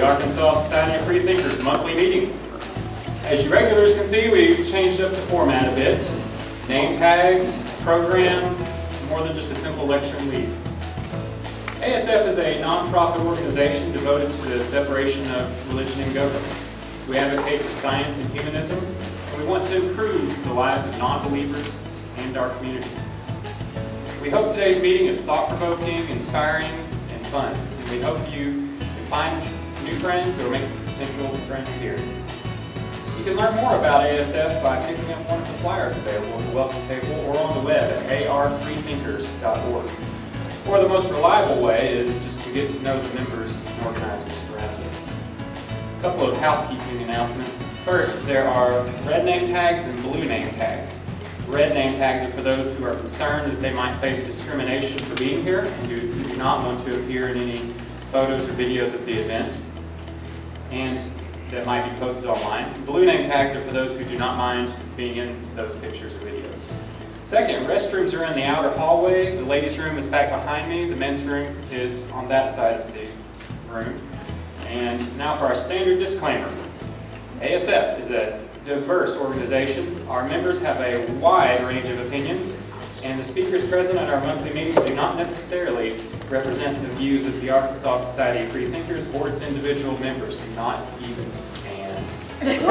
the Arkansas Society of Freethinkers monthly meeting. As you regulars can see, we've changed up the format a bit. Name tags, program, more than just a simple lecture and leave. ASF is a non-profit organization devoted to the separation of religion and government. We advocate for science and humanism, and we want to improve the lives of non-believers and our community. We hope today's meeting is thought-provoking, inspiring, and fun, and we hope you can find new friends or make potential friends here. You can learn more about ASF by picking up one of the flyers available on the welcome table or on the web at arfreethinkers.org. Or the most reliable way is just to get to know the members and organizers around you. A couple of housekeeping announcements. First, there are red name tags and blue name tags. Red name tags are for those who are concerned that they might face discrimination for being here and who do not want to appear in any photos or videos of the event and that might be posted online. Blue name tags are for those who do not mind being in those pictures or videos. Second, restrooms are in the outer hallway. The ladies' room is back behind me. The men's room is on that side of the room. And now for our standard disclaimer. ASF is a diverse organization. Our members have a wide range of opinions, and the speakers present at our monthly meetings do not necessarily represent the views of the Arkansas Society of Freethinkers or its individual members. Not even and.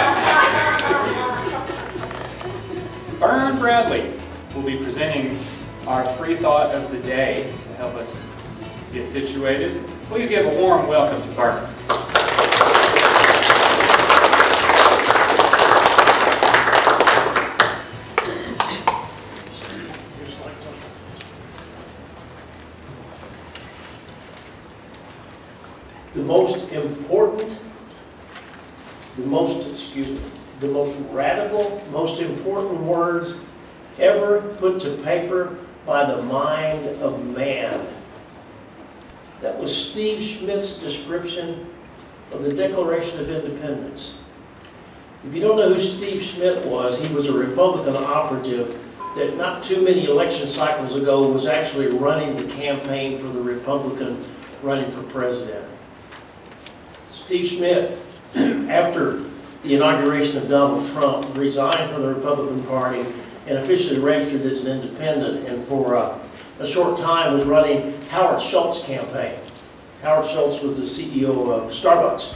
Bern Bradley will be presenting our free thought of the day to help us get situated. Please give a warm welcome to Bern. The most radical, most important words ever put to paper by the mind of man. That was Steve Schmidt's description of the Declaration of Independence. If you don't know who Steve Schmidt was, he was a Republican operative that not too many election cycles ago was actually running the campaign for the Republican running for president. Steve Schmidt, after the inauguration of Donald Trump, resigned from the Republican Party and officially registered as an independent, and for a short time was running Howard Schultz's campaign. Howard Schultz was the CEO of Starbucks.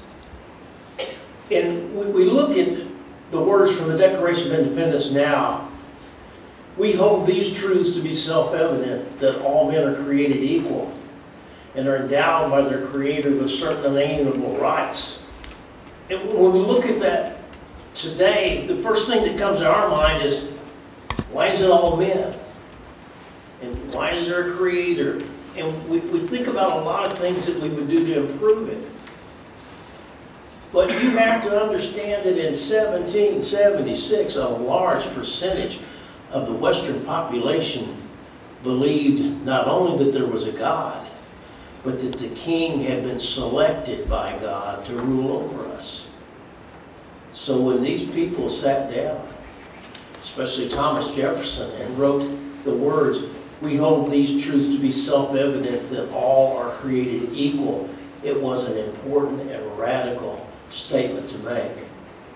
And we look at the words from the Declaration of Independence now. We hold these truths to be self-evident, that all men are created equal and are endowed by their Creator with certain unalienable rights. And when we look at that today, the first thing that comes to our mind is, why is it all men? And why is there a Creator? And we think about a lot of things that we would do to improve it. But you have to understand that in 1776, a large percentage of the Western population believed not only that there was a God, but that the king had been selected by God to rule over us. So when these people sat down, especially Thomas Jefferson, and wrote the words, we hold these truths to be self-evident that all are created equal, it was an important and radical statement to make.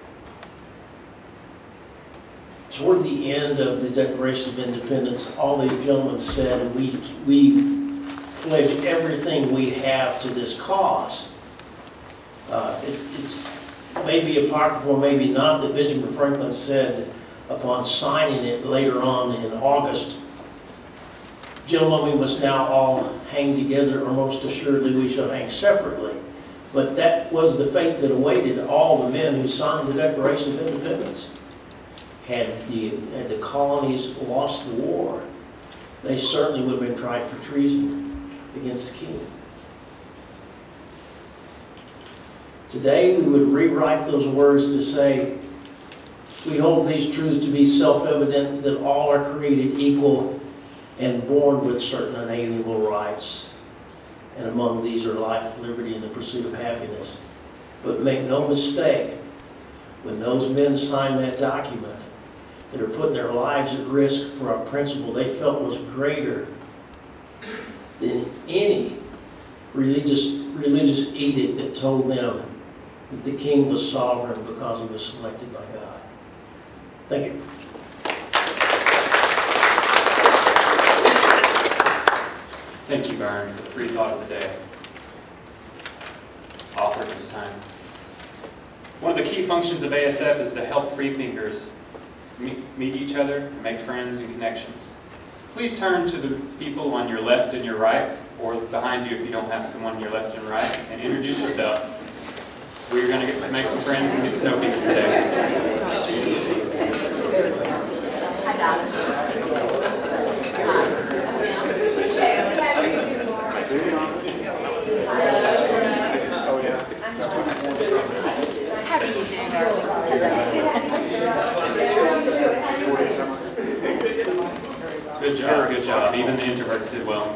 Toward the end of the Declaration of Independence, all these gentlemen said, we pledge everything we have to this cause. It's maybe apocryphal, maybe not, that Benjamin Franklin said upon signing it later on in August, gentlemen, we must now all hang together, or most assuredly we shall hang separately. But that was the fate that awaited all the men who signed the Declaration of Independence. Had the colonies lost the war, they certainly would have been tried for treason against the king. Today we would rewrite those words to say, we hold these truths to be self-evident that all are created equal and born with certain unalienable rights, and among these are life, liberty, and the pursuit of happiness. But make no mistake, when those men signed that document, that are putting their lives at risk for a principle they felt was greater than any religious edict that told them that the king was sovereign because he was selected by God. Thank you. Thank you, Byron, for the free thought of the day. Offered this time. One of the key functions of ASF is to help freethinkers meet each other and make friends and connections. Please turn to the people on your left and your right, or behind you if you don't have someone on your left and right, and introduce yourself. We're going to get to make some friends and get to know people today. How do you do, darling? Good job, good job. Even the introverts did well.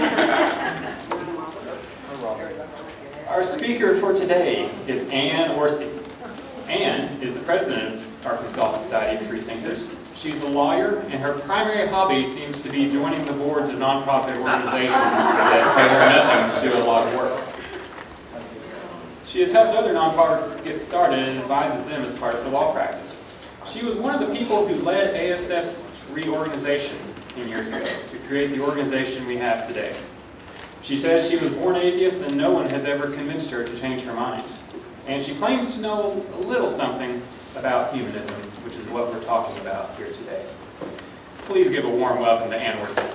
Our speaker for today is Orsi. Ann is the president of Arkansas Society of Freethinkers. She's a lawyer, and her primary hobby seems to be joining the boards of nonprofit organizations that pay her nothing to do a lot of work. She has helped other nonprofits get started and advises them as part of the law practice. She was one of the people who led ASF's reorganization 10 years ago to create the organization we have today. She says she was born atheist and no one has ever convinced her to change her mind. And she claims to know a little something about humanism, which is what we're talking about here today. Please give a warm welcome to Ann Orsi.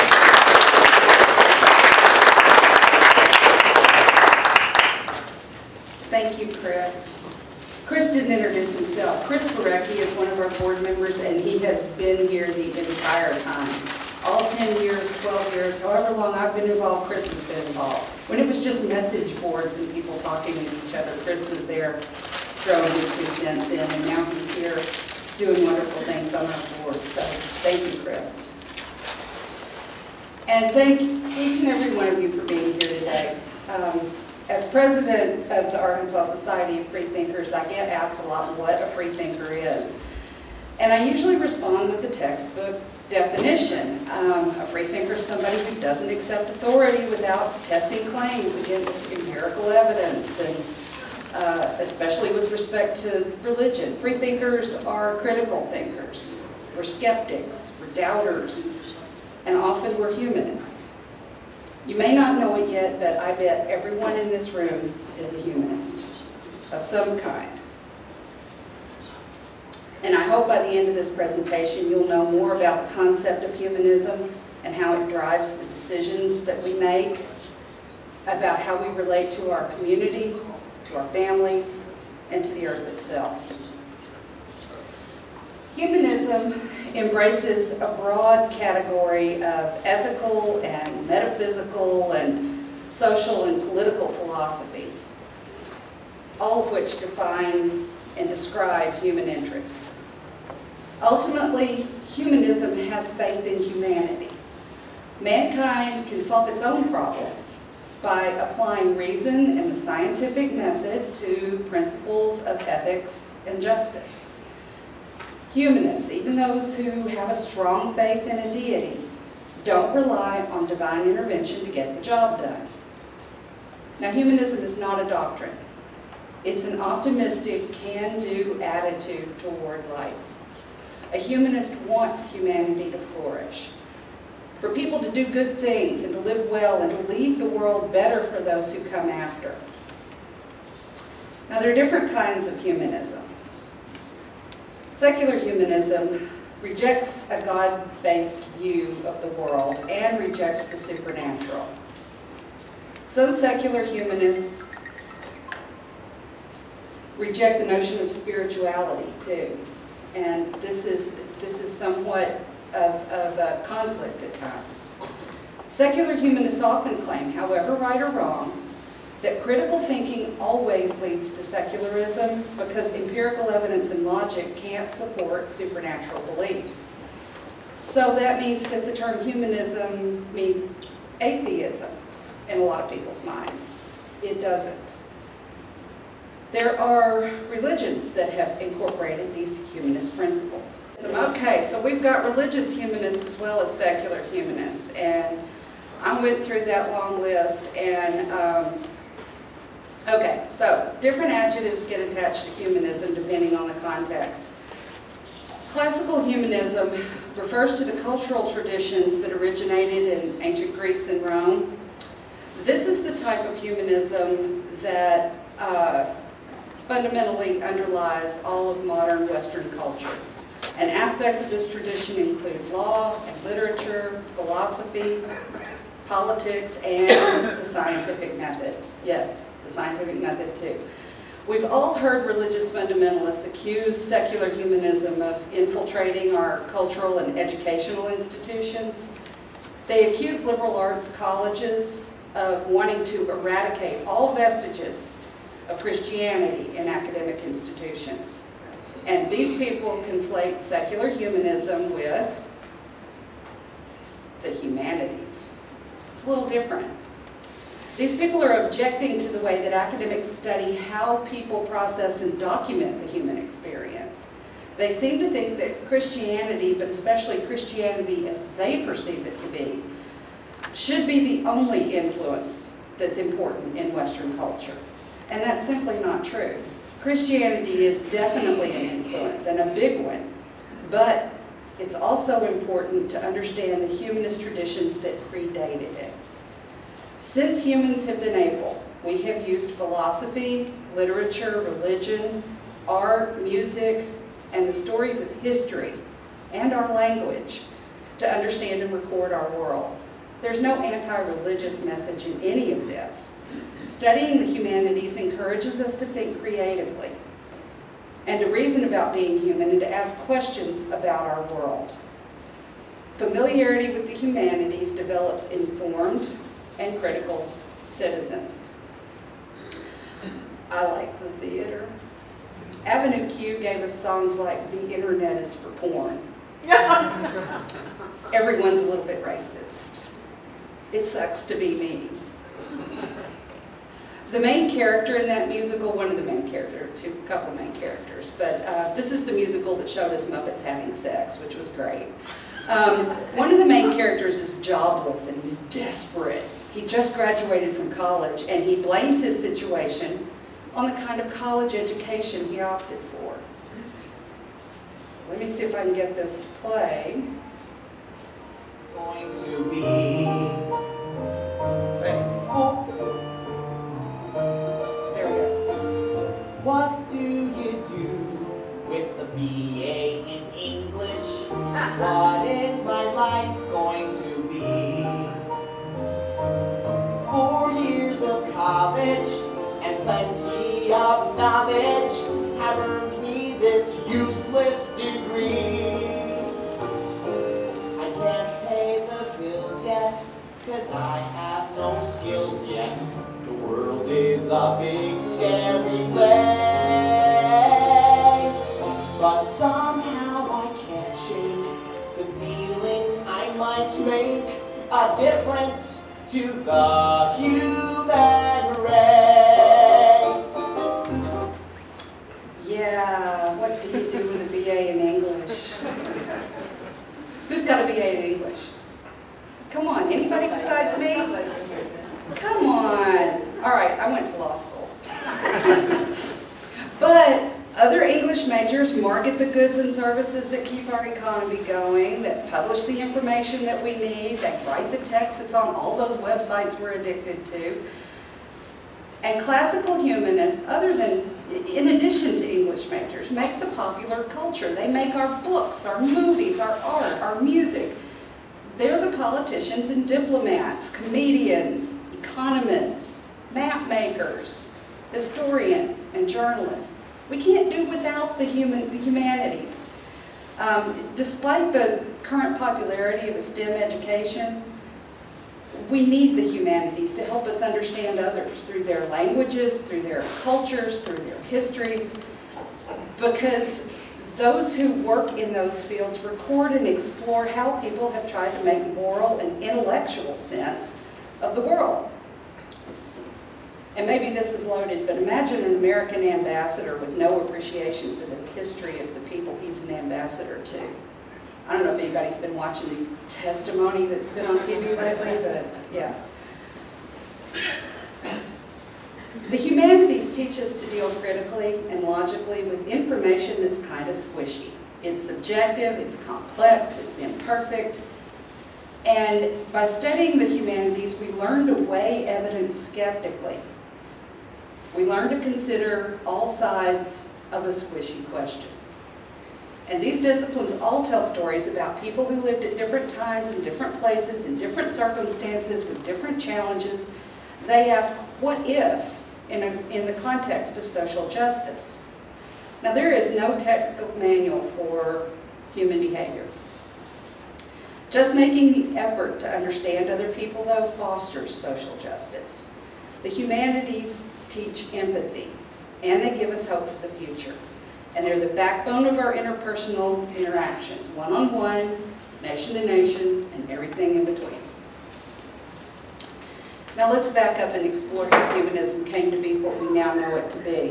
Thank you, Chris. Chris didn't introduce himself. Chris Parecki is one of our board members, and he has been here the entire time. All 10 years, 12 years, however long I've been involved, Chris has been involved. When it was just message boards and people talking to each other, Chris was there throwing his 2 cents in, and now he's here doing wonderful things on our board. So thank you, Chris. And thank each and every one of you for being here today. As president of the Arkansas Society of Freethinkers, I get asked a lot what a freethinker is. And I usually respond with the textbook definition. A freethinker is somebody who doesn't accept authority without testing claims against empirical evidence, and especially with respect to religion. Freethinkers are critical thinkers. We're skeptics, we're doubters, and often we're humanists. You may not know it yet, but I bet everyone in this room is a humanist of some kind. And I hope by the end of this presentation you'll know more about the concept of humanism and how it drives the decisions that we make, about how we relate to our community, to our families, and to the earth itself. Humanism embraces a broad category of ethical and metaphysical and social and political philosophies, all of which define and describe human interest. Ultimately, humanism has faith in humanity. Mankind can solve its own problems by applying reason and the scientific method to principles of ethics and justice. Humanists, even those who have a strong faith in a deity, don't rely on divine intervention to get the job done. Now, humanism is not a doctrine. It's an optimistic, can-do attitude toward life. A humanist wants humanity to flourish, for people to do good things and to live well and to leave the world better for those who come after. Now, there are different kinds of humanism. Secular humanism rejects a God-based view of the world and rejects the supernatural. Some secular humanists reject the notion of spirituality too, and this is somewhat of a conflict at times. Secular humanists often claim, however right or wrong, that critical thinking always leads to secularism because empirical evidence and logic can't support supernatural beliefs. So that means that the term humanism means atheism in a lot of people's minds. It doesn't. There are religions that have incorporated these humanist principles. Okay, so we've got religious humanists as well as secular humanists, and I went through that long list and, okay, so different adjectives get attached to humanism depending on the context. Classical humanism refers to the cultural traditions that originated in ancient Greece and Rome. This is the type of humanism that fundamentally underlies all of modern Western culture. And aspects of this tradition include law and literature, philosophy, politics, and the scientific method. Yes, the scientific method too. We've all heard religious fundamentalists accuse secular humanism of infiltrating our cultural and educational institutions. They accuse liberal arts colleges of wanting to eradicate all vestiges of Christianity in academic institutions. And these people conflate secular humanism with the humanities. It's a little different. These people are objecting to the way that academics study how people process and document the human experience. They seem to think that Christianity, but especially Christianity as they perceive it to be, should be the only influence that's important in Western culture. And that's simply not true. Christianity is definitely an influence, and a big one, but it's also important to understand the humanist traditions that predated it. Since humans have been able, we have used philosophy, literature, religion, art, music, and the stories of history, and our language to understand and record our world. There's no anti-religious message in any of this. Studying the humanities encourages us to think creatively and to reason about being human and to ask questions about our world. Familiarity with the humanities develops informed and critical citizens. I like the theater. Avenue Q gave us songs like "The Internet is for Porn." Everyone's a little bit racist. It sucks to be me. The main character in that musical, one of the main characters, a couple of main characters, but this is the musical that showed us Muppets having sex, which was great. One of the main characters is jobless and he's desperate. He just graduated from college and he blames his situation on the kind of college education he opted for. So let me see if I can get this to play. Going to be There we go. What do you do with a BA in English? What is my life going to be? 4 years of college and plenty of knowledge have earned me this useless degree. I can't pay the bills yet, 'cause I have no skills yet. The world is a big scary place, but somehow I can't shake the feeling I might make a difference to the human race. Yeah, what do you do with a BA in English? Who's got a BA in English? Come on, anybody besides me? Come on. All right, I went to law school. But other English majors market the goods and services that keep our economy going, that publish the information that we need, that write the text that's on all those websites we're addicted to. And classical humanists, in addition to English majors, make the popular culture. They make our books, our movies, our art, our music. They're the politicians and diplomats, comedians, economists, map makers, historians, and journalists. We can't do without the humanities. Despite the current popularity of a STEM education, we need the humanities to help us understand others through their languages, through their cultures, through their histories, because those who work in those fields record and explore how people have tried to make moral and intellectual sense of the world. And maybe this is loaded, but imagine an American ambassador with no appreciation for the history of the people he's an ambassador to. I don't know if anybody's been watching the testimony that's been on TV lately, but yeah. The humanities teach us to deal critically and logically with information that's kind of squishy. It's subjective, it's complex, it's imperfect. And by studying the humanities, we learn to weigh evidence skeptically. We learn to consider all sides of a squishy question. And these disciplines all tell stories about people who lived at different times in different places, in different circumstances, with different challenges. They ask, what if, in the context of social justice? Now, there is no technical manual for human behavior. Just making the effort to understand other people, though, fosters social justice. The humanities teach empathy, and they give us hope for the future. And they're the backbone of our interpersonal interactions, one-on-one, nation-to-nation, and everything in between. Now let's back up and explore how humanism came to be what we now know it to be.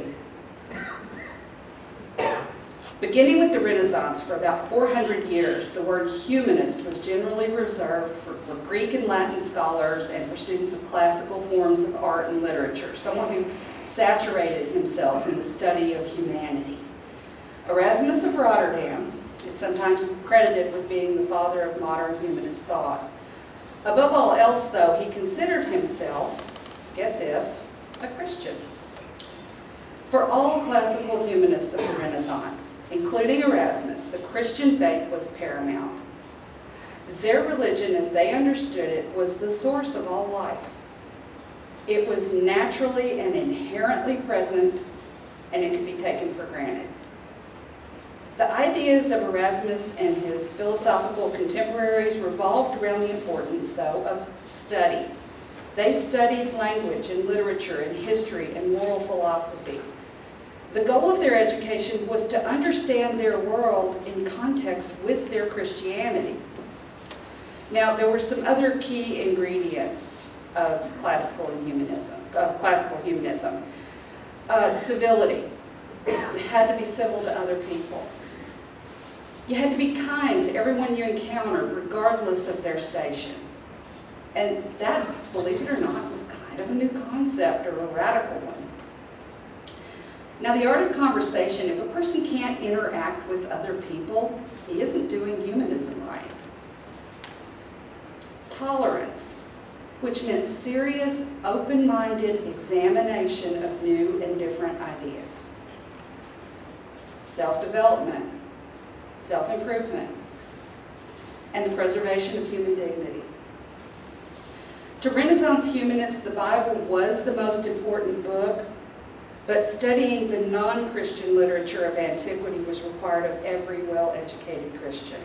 Beginning with the Renaissance, for about 400 years, the word humanist was generally reserved for Greek and Latin scholars and for students of classical forms of art and literature, someone who saturated himself in the study of humanity. Erasmus of Rotterdam is sometimes credited with being the father of modern humanist thought. Above all else, though, he considered himself, get this, a Christian. For all classical humanists of the Renaissance, including Erasmus, the Christian faith was paramount. Their religion, as they understood it, was the source of all life. It was naturally and inherently present, and it could be taken for granted. The ideas of Erasmus and his philosophical contemporaries revolved around the importance, though, of study. They studied language and literature and history and moral philosophy. The goal of their education was to understand their world in context with their Christianity. Now, there were some other key ingredients of classical humanism. Civility. You had to be civil to other people. You had to be kind to everyone you encountered, regardless of their station. And that, believe it or not, was kind of a new concept, or a radical one. Now, the art of conversation, if a person can't interact with other people, he isn't doing humanism right. Tolerance, which meant serious, open-minded examination of new and different ideas. Self-development, self-improvement, and the preservation of human dignity. To Renaissance humanists, the Bible was the most important book, but studying the non-Christian literature of antiquity was required of every well-educated Christian.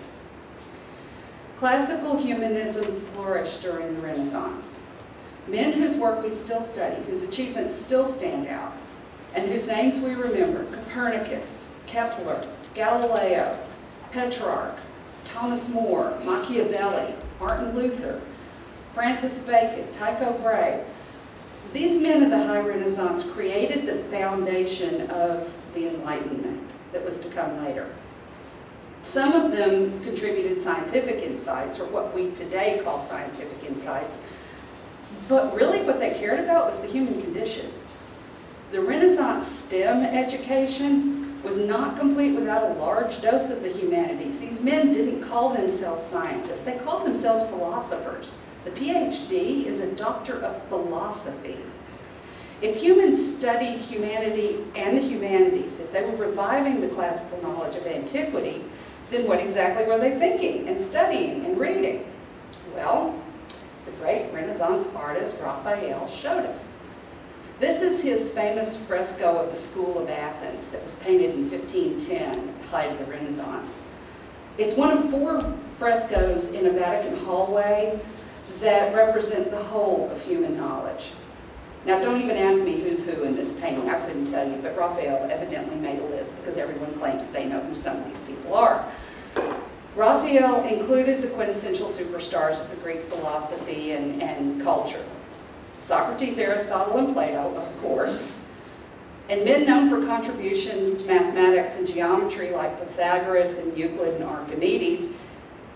Classical humanism flourished during the Renaissance. Men whose work we still study, whose achievements still stand out, and whose names we remember: Copernicus, Kepler, Galileo, Petrarch, Thomas More, Machiavelli, Martin Luther, Francis Bacon, Tycho Brahe. These men of the High Renaissance created the foundation of the Enlightenment that was to come later. Some of them contributed scientific insights, or what we today call scientific insights, but really what they cared about was the human condition. The Renaissance STEM education was not complete without a large dose of the humanities. These men didn't call themselves scientists, they called themselves philosophers. The PhD is a doctor of philosophy. If humans studied humanity and the humanities, if they were reviving the classical knowledge of antiquity, then what exactly were they thinking and studying and reading? Well, the great Renaissance artist Raphael showed us. This is his famous fresco of the School of Athens that was painted in 1510 at the height of the Renaissance. It's one of 4 frescoes in a Vatican hallway that represent the whole of human knowledge. Now, don't even ask me who's who in this painting. I couldn't tell you, but Raphael evidently made a list because everyone claims that they know who some of these people are. Raphael included the quintessential superstars of the Greek philosophy and culture. Socrates, Aristotle, and Plato, of course, and men known for contributions to mathematics and geometry like Pythagoras and Euclid and Archimedes,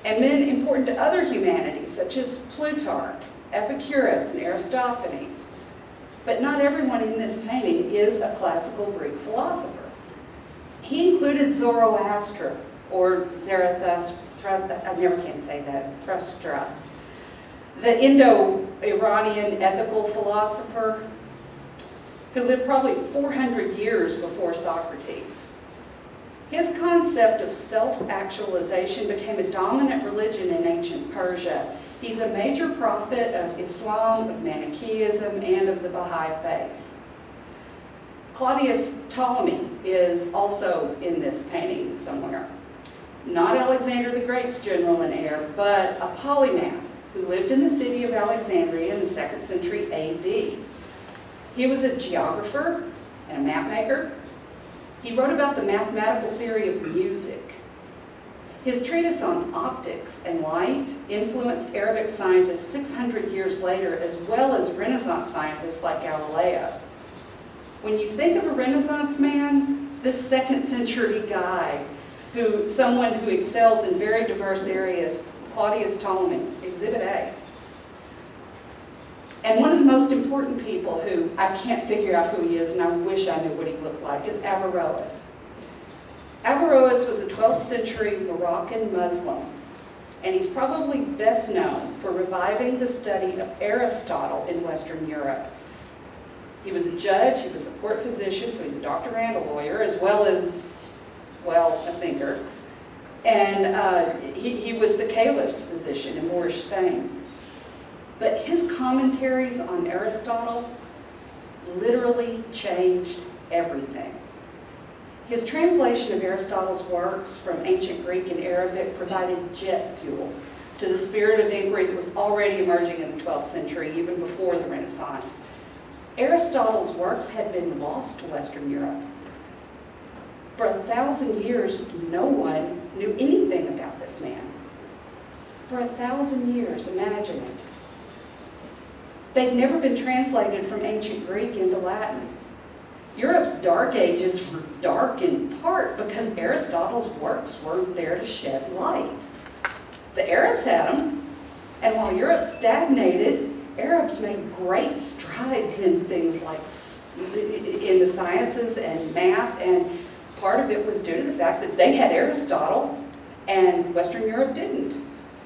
and men important to other humanities, such as Plutarch, Epicurus, and Aristophanes. But not everyone in this painting is a classical Greek philosopher. He included Zoroaster, or Zarathustra, I never can say that, Thrustra, the Indo-Iranian ethical philosopher who lived probably 400 years before Socrates. His concept of self-actualization became a dominant religion in ancient Persia. He's a major prophet of Islam, of Manichaeism, and of the Baha'i faith. Claudius Ptolemy is also in this painting somewhere. Not Alexander the Great's general and heir, but a polymath who lived in the city of Alexandria in the 2nd century AD. He was a geographer and a map maker. He wrote about the mathematical theory of music. His treatise on optics and light influenced Arabic scientists 600 years later, as well as Renaissance scientists like Galileo. When you think of a Renaissance man, this 2nd century guy, someone who excels in very diverse areas, Claudius Ptolemy, Exhibit A. And one of the most important people who I can't figure out who he is, and I wish I knew what he looked like, is Averroes. Averroes was a 12th century Moroccan Muslim, and he's probably best known for reviving the study of Aristotle in Western Europe. He was a judge, he was a court physician, so he's a doctor and a lawyer, as well as, well, a thinker. And he was the caliph's physician in Moorish Spain. But his commentaries on Aristotle literally changed everything. His translation of Aristotle's works from ancient Greek and Arabic provided jet fuel to the spirit of inquiry that was already emerging in the 12th century, even before the Renaissance. Aristotle's works had been lost to Western Europe. For 1,000 years, no one knew anything about this man. For 1,000 years, imagine it. They'd never been translated from ancient Greek into Latin. Europe's dark ages were dark in part because Aristotle's works weren't there to shed light. The Arabs had them, and while Europe stagnated, Arabs made great strides in things like in the sciences and math, and part of it was due to the fact that they had Aristotle and Western Europe didn't.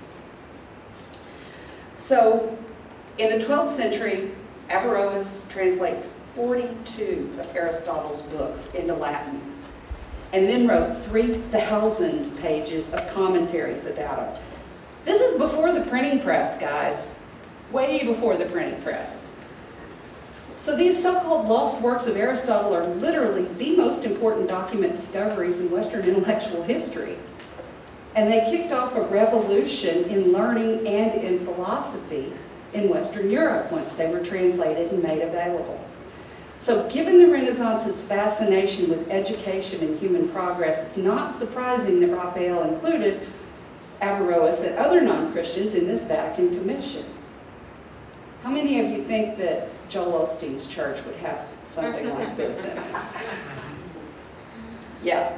So in the 12th century, Averroes translates 42 of Aristotle's books into Latin, and then wrote 3,000 pages of commentaries about them. This is before the printing press, guys. Way before the printing press. So these so-called lost works of Aristotle are literally the most important document discoveries in Western intellectual history. And they kicked off a revolution in learning and in philosophy in Western Europe once they were translated and made available. So given the Renaissance's fascination with education and human progress, it's not surprising that Raphael included Averroes and other non-Christians in this Vatican Commission. How many of you think that Joel Osteen's church would have something like this in it? Yeah.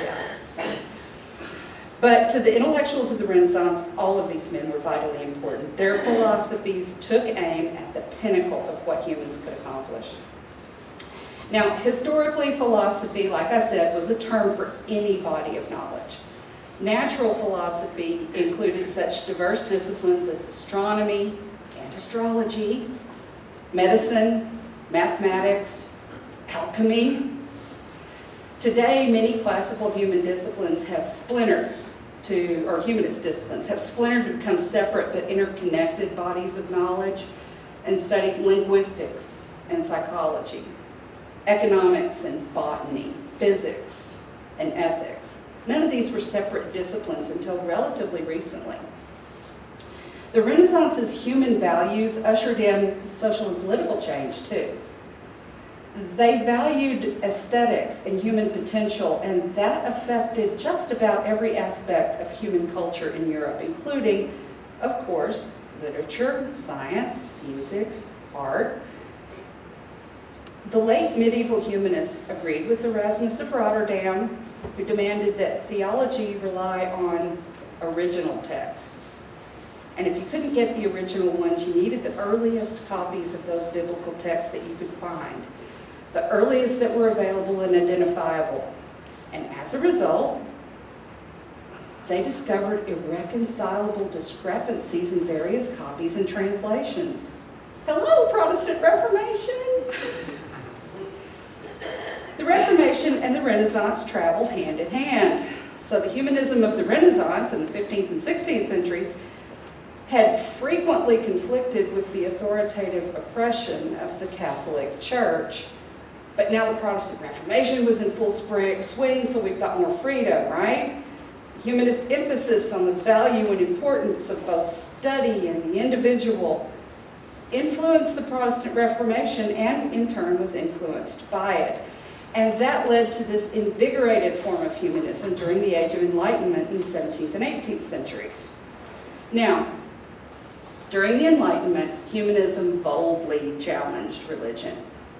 But to the intellectuals of the Renaissance, all of these men were vitally important. Their philosophies took aim at the pinnacle of what humans could accomplish. Now, historically, philosophy, like I said, was a term for any body of knowledge. Natural philosophy included such diverse disciplines as astronomy and astrology, medicine, mathematics, alchemy. Today, many classical human disciplines have splintered or humanist disciplines have splintered to become separate but interconnected bodies of knowledge and studied linguistics and psychology, economics and botany, physics and ethics. None of these were separate disciplines until relatively recently. The Renaissance's human values ushered in social and political change too. They valued aesthetics and human potential, and that affected just about every aspect of human culture in Europe, including, of course, literature, science, music, art. The late medieval humanists agreed with Erasmus of Rotterdam, who demanded that theology rely on original texts. And if you couldn't get the original ones, you needed the earliest copies of those biblical texts that you could find, the earliest that were available and identifiable. And as a result, they discovered irreconcilable discrepancies in various copies and translations. Hello, Protestant Reformation! The Reformation and the Renaissance traveled hand in hand. So the humanism of the Renaissance in the 15th and 16th centuries had frequently conflicted with the authoritative oppression of the Catholic Church. But now the Protestant Reformation was in full swing, so we've got more freedom, right? Humanist emphasis on the value and importance of both study and the individual influenced the Protestant Reformation and in turn was influenced by it. And that led to this invigorated form of humanism during the Age of Enlightenment in the 17th and 18th centuries. Now, during the Enlightenment, humanism boldly challenged religion.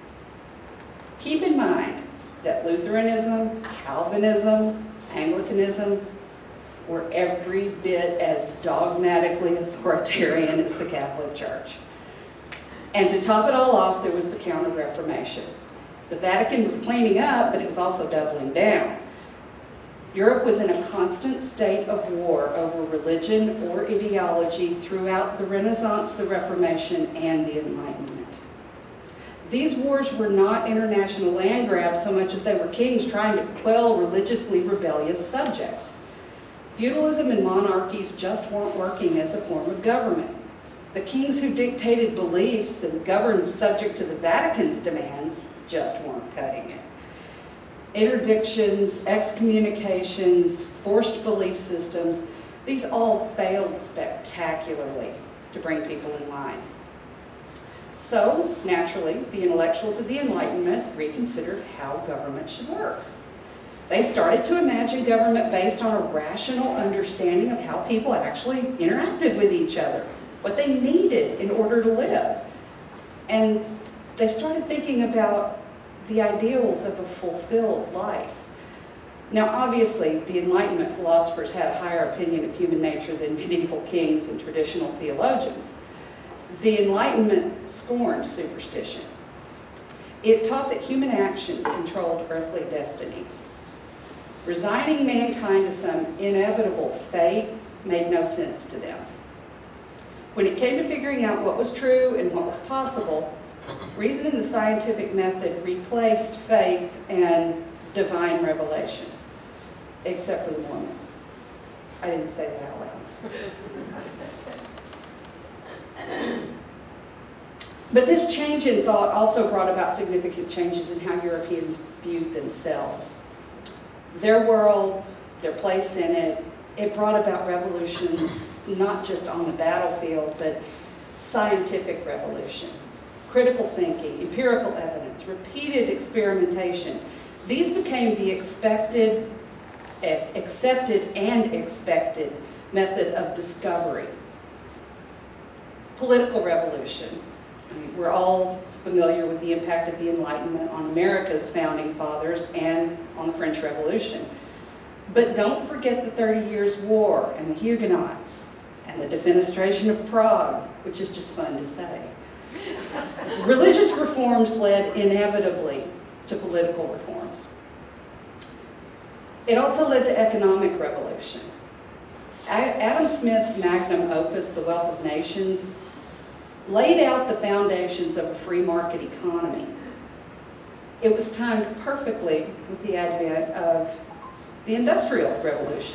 Keep in mind that Lutheranism, Calvinism, Anglicanism were every bit as dogmatically authoritarian as the Catholic Church. And to top it all off, there was the Counter-Reformation. The Vatican was cleaning up, but it was also doubling down. Europe was in a constant state of war over religion or ideology throughout the Renaissance, the Reformation, and the Enlightenment. These wars were not international land grabs so much as they were kings trying to quell religiously rebellious subjects. Feudalism and monarchies just weren't working as a form of government. The kings who dictated beliefs and governed subject to the Vatican's demands just weren't cutting it. Interdictions, excommunications, forced belief systems, these all failed spectacularly to bring people in line. So, naturally, the intellectuals of the Enlightenment reconsidered how government should work. They started to imagine government based on a rational understanding of how people actually interacted with each other, what they needed in order to live. And they started thinking about the ideals of a fulfilled life. Now, obviously, the Enlightenment philosophers had a higher opinion of human nature than medieval kings and traditional theologians. The Enlightenment scorned superstition. It taught that human action controlled earthly destinies. Resigning mankind to some inevitable fate made no sense to them. When it came to figuring out what was true and what was possible, reason and the scientific method replaced faith and divine revelation, except for the Mormons. I didn't say that out loud. But this change in thought also brought about significant changes in how Europeans viewed themselves. Their world, their place in it, it brought about revolutions, not just on the battlefield, but scientific revolution, critical thinking, empirical evidence, repeated experimentation. These became the accepted and expected method of discovery. Political revolution. I mean, we're all familiar with the impact of the Enlightenment on America's founding fathers and on the French Revolution. But don't forget the 30 Years' War and the Huguenots and the defenestration of Prague, which is just fun to say. Religious reforms led inevitably to political reforms. It also led to economic revolution. Adam Smith's magnum opus, The Wealth of Nations, laid out the foundations of a free market economy. It was timed perfectly with the advent of the Industrial Revolution.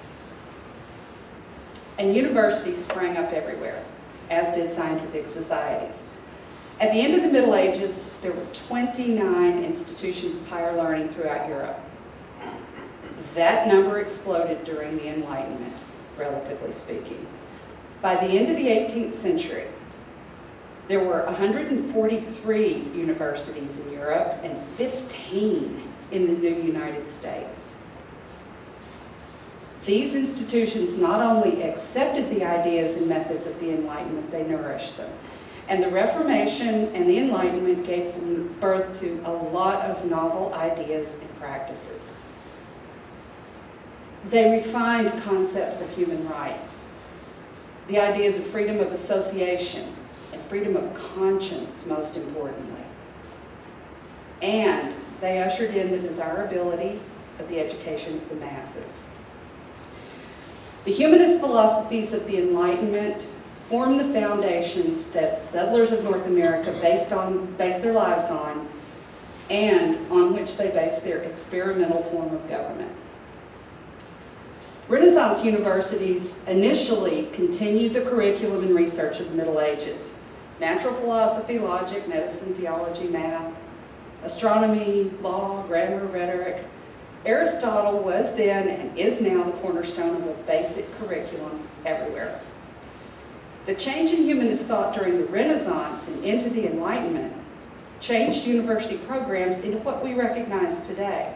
And universities sprang up everywhere, as did scientific societies. At the end of the Middle Ages, there were 29 institutions of higher learning throughout Europe. That number exploded during the Enlightenment, relatively speaking. By the end of the 18th century, there were 143 universities in Europe and 15 in the new United States. These institutions not only accepted the ideas and methods of the Enlightenment, they nourished them. And the Reformation and the Enlightenment gave birth to a lot of novel ideas and practices. They refined concepts of human rights, the ideas of freedom of association and freedom of conscience, most importantly. And they ushered in the desirability of the education of the masses. The humanist philosophies of the Enlightenment formed the foundations that settlers of North America based their lives on, and on which they based their experimental form of government. Renaissance universities initially continued the curriculum and research of the Middle Ages: natural philosophy, logic, medicine, theology, math, astronomy, law, grammar, rhetoric. Aristotle was then and is now the cornerstone of a basic curriculum everywhere. The change in humanist thought during the Renaissance and into the Enlightenment changed university programs into what we recognize today.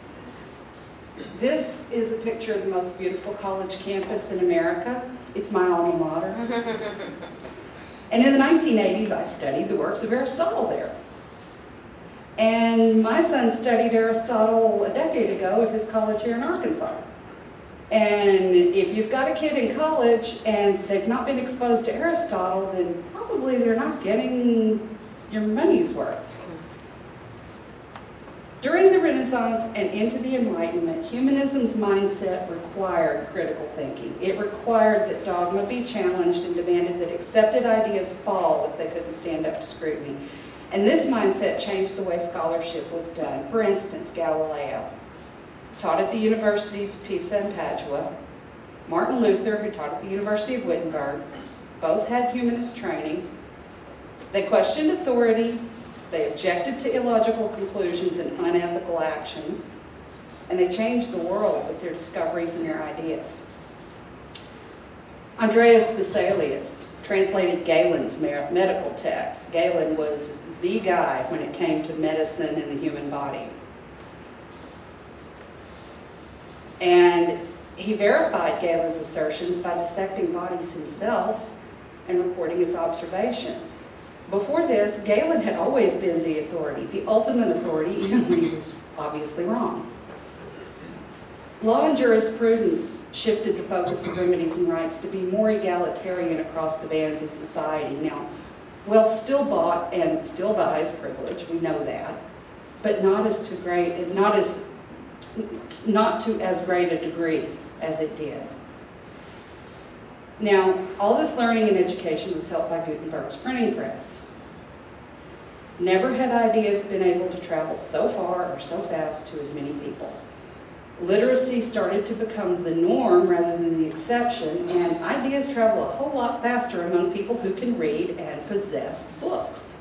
This is a picture of the most beautiful college campus in America. It's my alma mater. And in the 1980s, I studied the works of Aristotle there. And my son studied Aristotle a decade ago at his college here in Arkansas. And if you've got a kid in college and they've not been exposed to Aristotle, then probably they're not getting your money's worth. During the Renaissance and into the Enlightenment, humanism's mindset required critical thinking. It required that dogma be challenged and demanded that accepted ideas fall if they couldn't stand up to scrutiny. And this mindset changed the way scholarship was done. For instance, Galileo taught at the universities of Pisa and Padua. Martin Luther, who taught at the University of Wittenberg, both had humanist training. They questioned authority. They objected to illogical conclusions and unethical actions, and they changed the world with their discoveries and their ideas. Andreas Vesalius translated Galen's medical text. Galen was the guy when it came to medicine and the human body. And he verified Galen's assertions by dissecting bodies himself and reporting his observations. Before this, Galen had always been the authority, the ultimate authority, even when he was obviously wrong. Law and jurisprudence shifted the focus of remedies and rights to be more egalitarian across the bands of society. Now, wealth still bought and still buys privilege, we know that, but not to as great a degree as it did. Now, all this learning and education was helped by Gutenberg's printing press. Never had ideas been able to travel so far or so fast to as many people. Literacy started to become the norm rather than the exception, and ideas travel a whole lot faster among people who can read and possess books.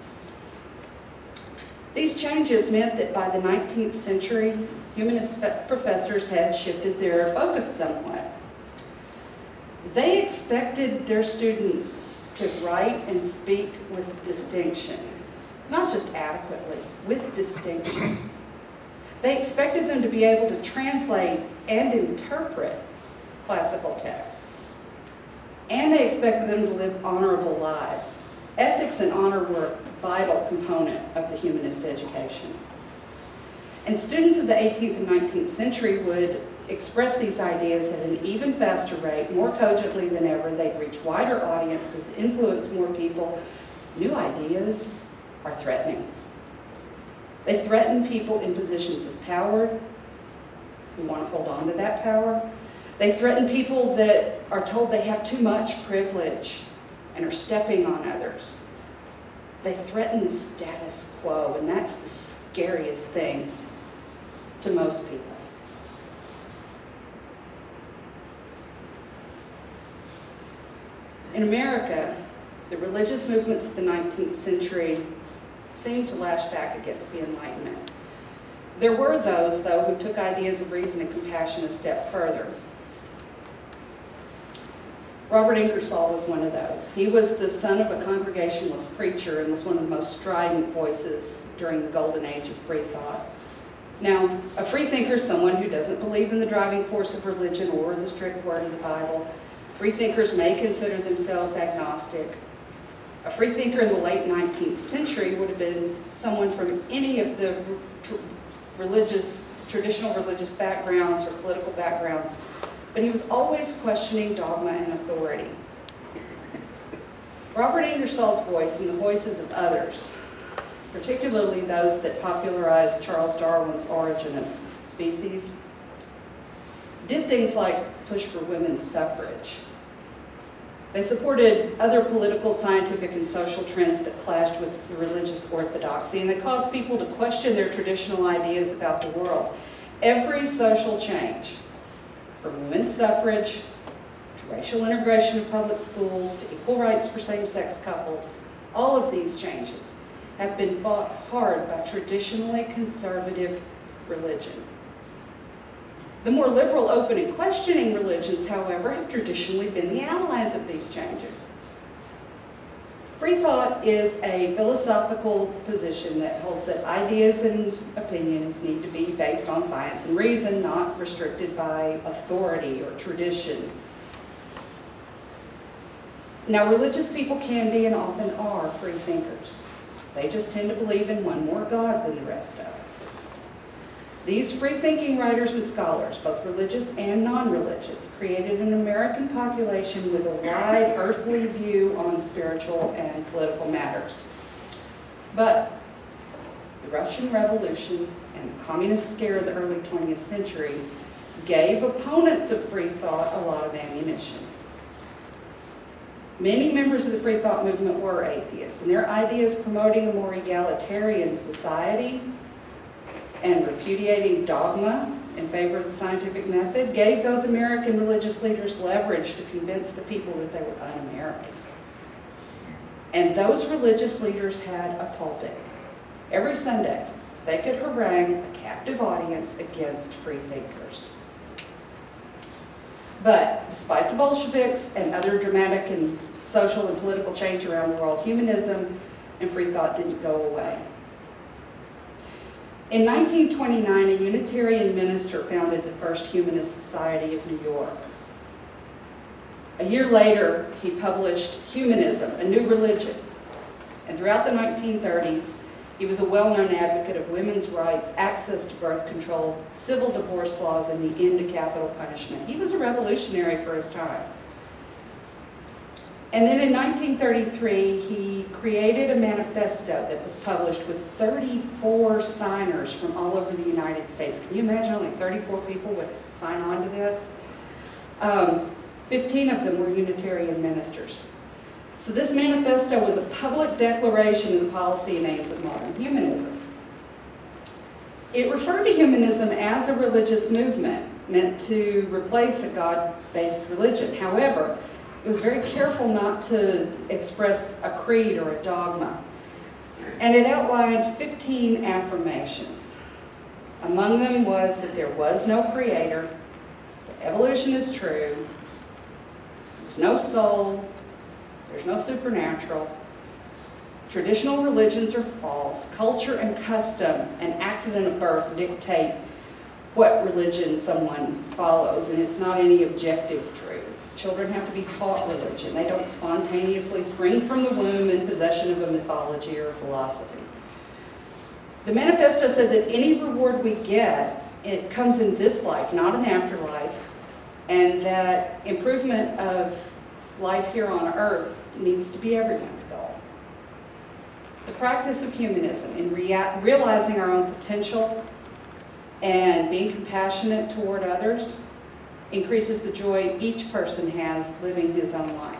These changes meant that by the 19th century, humanist professors had shifted their focus somewhat. They expected their students to write and speak with distinction, not just adequately, with distinction. They expected them to be able to translate and interpret classical texts. And they expected them to live honorable lives. Ethics and honor were a vital component of the humanist education. And students of the 18th and 19th century would express these ideas at an even faster rate, more cogently than ever. They'd reach wider audiences, influence more people. New ideas are threatening. They threaten people in positions of power who want to hold on to that power. They threaten people that are told they have too much privilege and are stepping on others. They threaten the status quo, and that's the scariest thing to most people. In America, the religious movements of the 19th century seemed to lash back against the Enlightenment. There were those, though, who took ideas of reason and compassion a step further. Robert Ingersoll was one of those. He was the son of a Congregationalist preacher and was one of the most strident voices during the golden age of free thought. Now, a freethinker is someone who doesn't believe in the driving force of religion or in the strict word of the Bible. Freethinkers may consider themselves agnostic. A freethinker in the late 19th century would have been someone from any of the religious traditional religious backgrounds or political backgrounds, but he was always questioning dogma and authority. Robert Ingersoll's voice and the voices of others, particularly those that popularized Charles Darwin's Origin of Species, did things like push for women's suffrage. They supported other political, scientific, and social trends that clashed with religious orthodoxy, and they caused people to question their traditional ideas about the world. Every social change, from women's suffrage to racial integration of public schools to equal rights for same-sex couples, all of these changes have been fought hard by traditionally conservative religion. The more liberal, open, and questioning religions, however, have traditionally been the allies of these changes. Free thought is a philosophical position that holds that ideas and opinions need to be based on science and reason, not restricted by authority or tradition. Now, religious people can be and often are free thinkers. They just tend to believe in one more God than the rest of us. These free-thinking writers and scholars, both religious and non-religious, created an American population with a wide earthly view on spiritual and political matters. But the Russian Revolution and the communist scare of the early 20th century gave opponents of free thought a lot of ammunition. Many members of the free thought movement were atheists, and their ideas promoting a more egalitarian society and repudiating dogma in favor of the scientific method gave those American religious leaders leverage to convince the people that they were un-American. And those religious leaders had a pulpit. Every Sunday, they could harangue a captive audience against free thinkers. But despite the Bolsheviks and other dramatic and social and political change around the world, humanism and free thought didn't go away. In 1929, a Unitarian minister founded the first Humanist Society of New York. A year later, he published Humanism, a New Religion. And throughout the 1930s, he was a well-known advocate of women's rights, access to birth control, civil divorce laws, and the end to capital punishment. He was a revolutionary for his time. And then in 1933, he created a manifesto that was published with 34 signers from all over the United States. Can you imagine only 34 people would sign on to this? 15 of them were Unitarian ministers. So this manifesto was a public declaration of the policy and aims of modern humanism. It referred to humanism as a religious movement meant to replace a God-based religion. However, it was very careful not to express a creed or a dogma. And it outlined 15 affirmations. Among them was that there was no creator, that evolution is true, there's no soul, there's no supernatural, traditional religions are false, culture and custom and accident of birth dictate what religion someone follows, and it's not any objective truth. Children have to be taught religion. They don't spontaneously spring from the womb in possession of a mythology or a philosophy. The manifesto said that any reward we get, it comes in this life, not an afterlife, and that improvement of life here on earth needs to be everyone's goal. The practice of humanism in realizing our own potential and being compassionate toward others increases the joy each person has living his own life.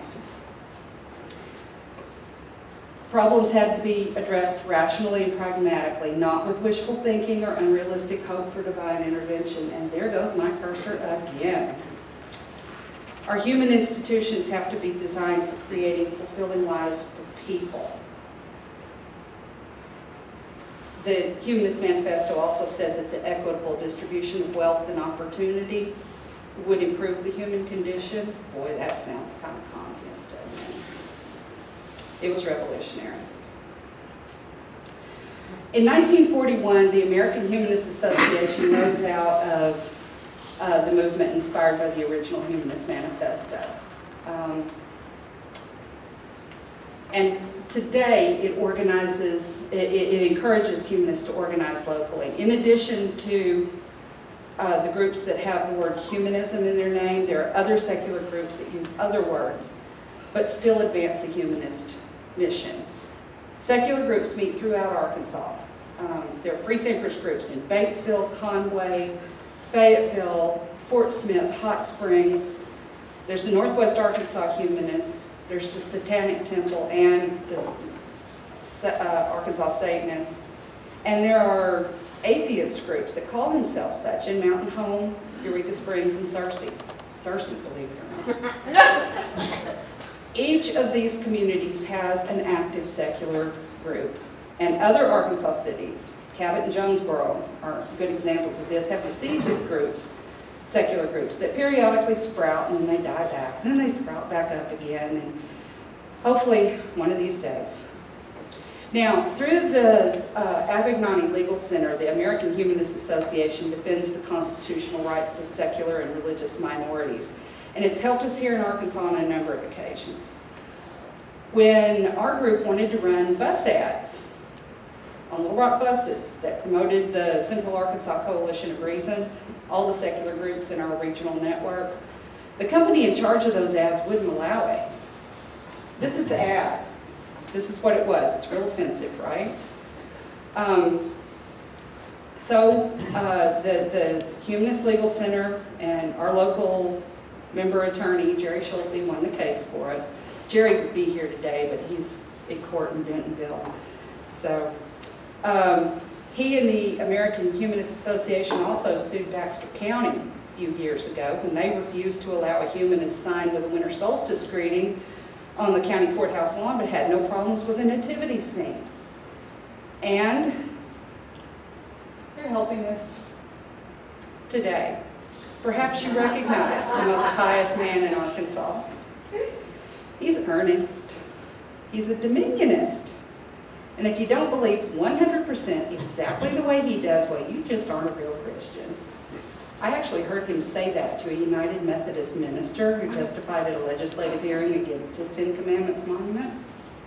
Problems had to be addressed rationally and pragmatically, not with wishful thinking or unrealistic hope for divine intervention. And there goes my cursor again. Our human institutions have to be designed for creating fulfilling lives for people. The Humanist Manifesto also said that the equitable distribution of wealth and opportunity would improve the human condition. Boy, that sounds kind of communist, doesn't it? It was revolutionary. In 1941, the American Humanist Association rose out of the movement inspired by the original Humanist Manifesto. And today, it encourages humanists to organize locally. In addition to the groups that have the word humanism in their name. There are other secular groups that use other words, but still advance a humanist mission. Secular groups meet throughout Arkansas. There are freethinkers groups in Batesville, Conway, Fayetteville, Fort Smith, Hot Springs. There's the Northwest Arkansas Humanists. There's the Satanic Temple and the Arkansas Satanists. And there are atheist groups that call themselves such in Mountain Home, Eureka Springs, and Searcy. Searcy, believe it or not. Each of these communities has an active secular group. And other Arkansas cities, Cabot and Jonesboro are good examples of this, have the seeds of groups, secular groups, that periodically sprout and then they die back, and then they sprout back up again, and hopefully one of these days. Now, through the Abignani Legal Center, the American Humanist Association defends the constitutional rights of secular and religious minorities, and it's helped us here in Arkansas on a number of occasions. When our group wanted to run bus ads on Little Rock buses that promoted the Central Arkansas Coalition of Reason, all the secular groups in our regional network, the company in charge of those ads wouldn't allow it. This is the ad. This is what it was. It's real offensive, right? The Humanist Legal Center and our local member attorney, Jerry Schulze, won the case for us. Jerry would be here today, but he's in court in Bentonville. So he and the American Humanist Association also sued Baxter County a few years ago when they refused to allow a humanist sign with a winter solstice greeting on the county courthouse lawn, but had no problems with a nativity scene. And they're helping us today. Perhaps you recognize the most pious man in Arkansas. He's earnest. He's a dominionist. And if you don't believe 100% exactly the way he does, well, you just aren't a real Christian. I actually heard him say that to a United Methodist minister who testified at a legislative hearing against his Ten Commandments monument.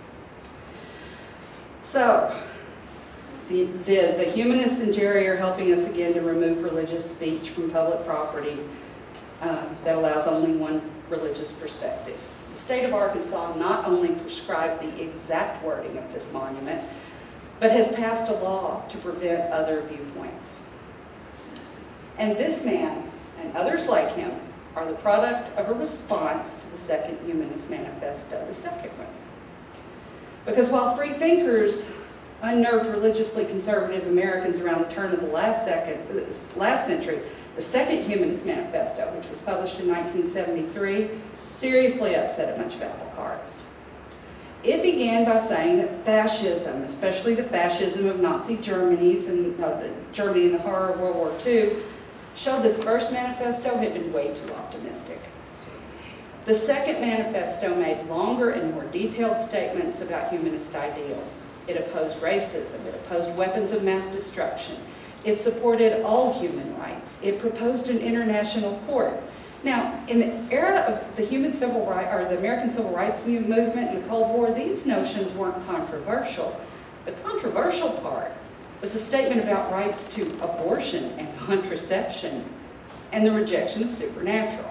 So, the humanists and Jerry are helping us again to remove religious speech from public property that allows only one religious perspective. The state of Arkansas not only prescribed the exact wording of this monument, but has passed a law to prevent other viewpoints. And this man, and others like him, are the product of a response to the Second Humanist Manifesto, the second one. Because while freethinkers unnerved religiously conservative Americans around the turn of the last century, the Second Humanist Manifesto, which was published in 1973, seriously upset a bunch of apple carts. It began by saying that fascism, especially the fascism of Nazi Germany and Germany in the horror of World War II, showed that the first manifesto had been way too optimistic. The second manifesto made longer and more detailed statements about humanist ideals. It opposed racism. It opposed weapons of mass destruction. It supported all human rights. It proposed an international court. Now, in the era of the American Civil Rights Movement and the Cold War, these notions weren't controversial. The controversial part was a statement about rights to abortion and contraception and the rejection of supernatural.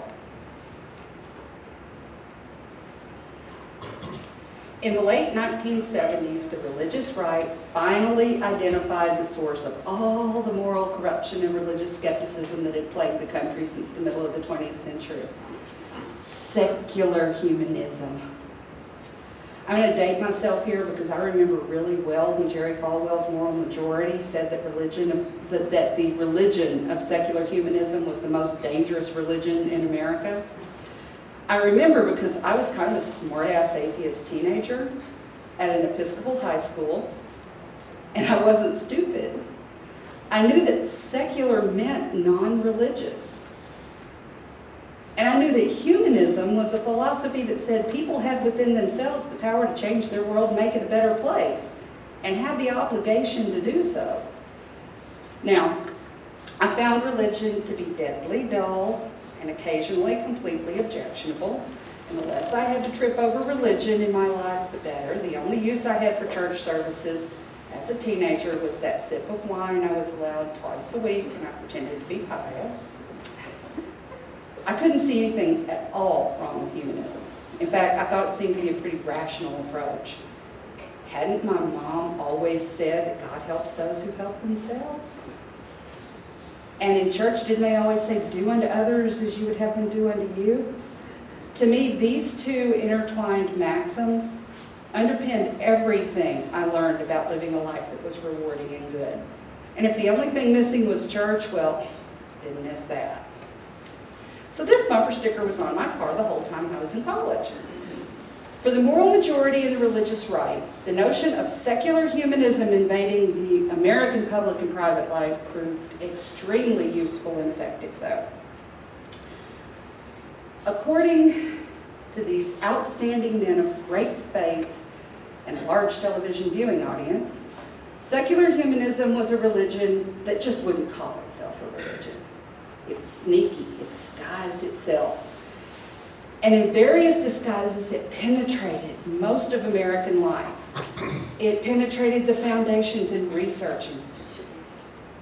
In the late 1970s, the religious right finally identified the source of all the moral corruption and religious skepticism that had plagued the country since the middle of the 20th century. Secular humanism. I'm going to date myself here because I remember really well when Jerry Falwell's Moral Majority said that the religion of secular humanism was the most dangerous religion in America. I remember because I was kind of a smart-ass atheist teenager at an Episcopal high school, and I wasn't stupid. I knew that secular meant non-religious. And I knew that humanism was a philosophy that said people had within themselves the power to change their world, make it a better place, and had the obligation to do so. Now, I found religion to be deadly dull and occasionally completely objectionable. And the less I had to trip over religion in my life, the better. The only use I had for church services as a teenager was that sip of wine I was allowed twice a week, and I pretended to be pious. I couldn't see anything at all wrong with humanism. In fact, I thought it seemed to be a pretty rational approach. Hadn't my mom always said that God helps those who help themselves? And in church, didn't they always say, do unto others as you would have them do unto you? To me, these two intertwined maxims underpinned everything I learned about living a life that was rewarding and good. And if the only thing missing was church, well, didn't miss that. So this bumper sticker was on my car the whole time I was in college. For the moral majority of the religious right, the notion of secular humanism invading the American public and private life proved extremely useful and effective, though. According to these outstanding men of great faith and a large television viewing audience, secular humanism was a religion that just wouldn't call itself a religion. It was sneaky, it disguised itself. And in various disguises, it penetrated most of American life. It penetrated the foundations and research institutes,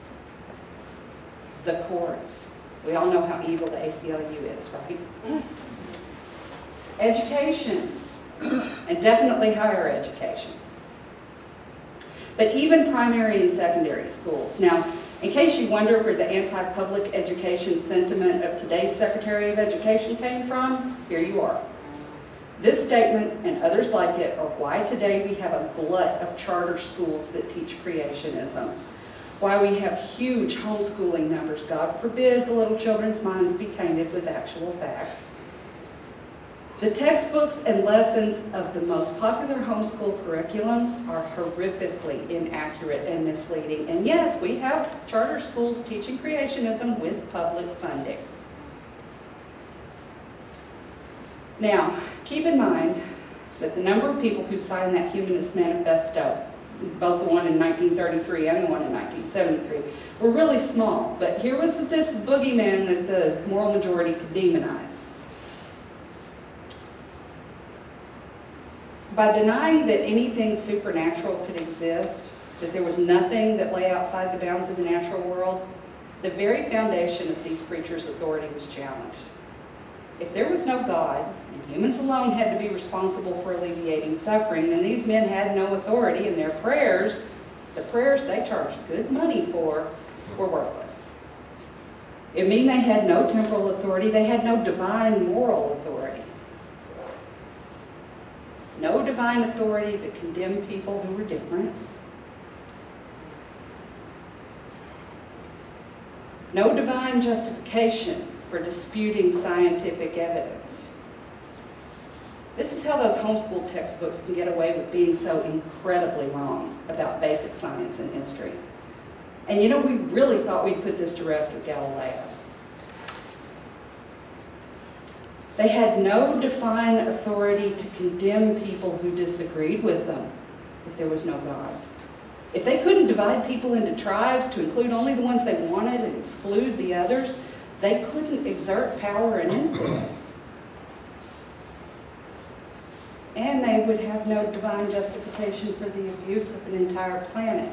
the courts. We all know how evil the ACLU is, right? Education, and definitely higher education. But even primary and secondary schools. Now, in case you wonder where the anti-public education sentiment of today's Secretary of Education came from, here you are. This statement and others like it are why today we have a glut of charter schools that teach creationism. Why we have huge homeschooling numbers. God forbid the little children's minds be tainted with actual facts. The textbooks and lessons of the most popular homeschool curriculums are horrifically inaccurate and misleading. And yes, we have charter schools teaching creationism with public funding. Now, keep in mind that the number of people who signed that Humanist Manifesto, both the one in 1933 and the one in 1973, were really small. But here was this boogeyman that the moral majority could demonize. By denying that anything supernatural could exist, that there was nothing that lay outside the bounds of the natural world, the very foundation of these preachers' authority was challenged. If there was no God, and humans alone had to be responsible for alleviating suffering, then these men had no authority, and their prayers, the prayers they charged good money for, were worthless. It meant they had no temporal authority, they had no divine moral authority. No divine authority to condemn people who were different. No divine justification for disputing scientific evidence. This is how those homeschool textbooks can get away with being so incredibly wrong about basic science and history. And you know, we really thought we'd put this to rest with Galileo. They had no divine authority to condemn people who disagreed with them if there was no God. If they couldn't divide people into tribes to include only the ones they wanted and exclude the others, they couldn't exert power and influence. And they would have no divine justification for the abuse of an entire planet.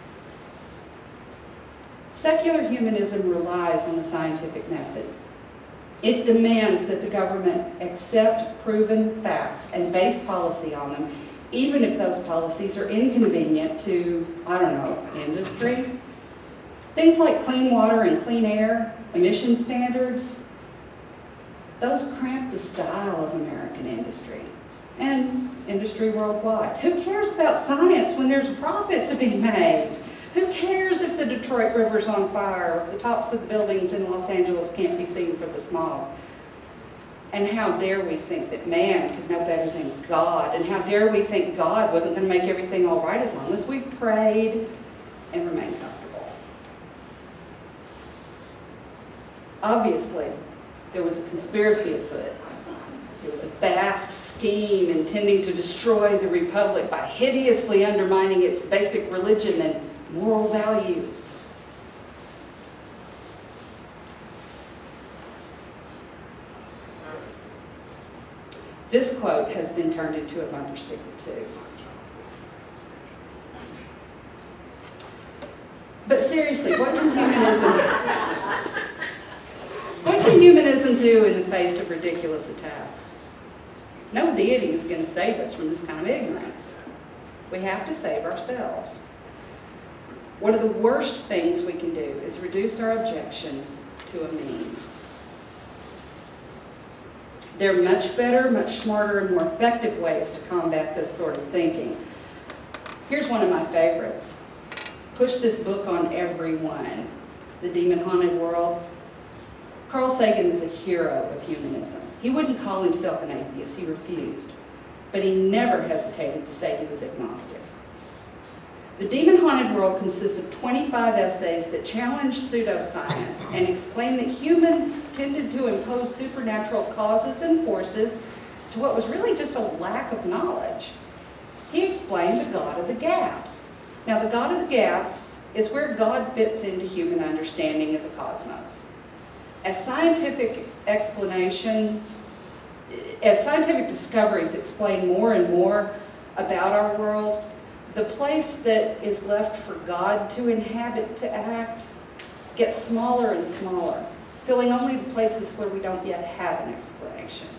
Secular humanism relies on the scientific method. It demands that the government accept proven facts and base policy on them, even if those policies are inconvenient to, I don't know, industry. Things like clean water and clean air, emission standards, those cramp the style of American industry and industry worldwide. Who cares about science when there's profit to be made? Who cares if the Detroit River's on fire, or if the tops of the buildings in Los Angeles can't be seen for the smog? And how dare we think that man could know better than God? And how dare we think God wasn't going to make everything all right as long as we prayed and remained comfortable? Obviously, there was a conspiracy afoot. It was a vast scheme intending to destroy the Republic by hideously undermining its basic religion and moral values. This quote has been turned into a bumper sticker too. But seriously, what can humanism do in the face of ridiculous attacks? No deity is going to save us from this kind of ignorance. We have to save ourselves. One of the worst things we can do is reduce our objections to a meme. There are much better, much smarter, and more effective ways to combat this sort of thinking. Here's one of my favorites. Push this book on everyone. The Demon Haunted World. Carl Sagan is a hero of humanism. He wouldn't call himself an atheist, he refused. But he never hesitated to say he was agnostic. The Demon Haunted World consists of 25 essays that challenge pseudoscience and explain that humans tended to impose supernatural causes and forces to what was really just a lack of knowledge. He explained the God of the gaps. Now, the God of the gaps is where God fits into human understanding of the cosmos. As scientific discoveries explain more and more about our world, the place that is left for God to inhabit, to act, gets smaller and smaller, filling only the places where we don't yet have an explanation.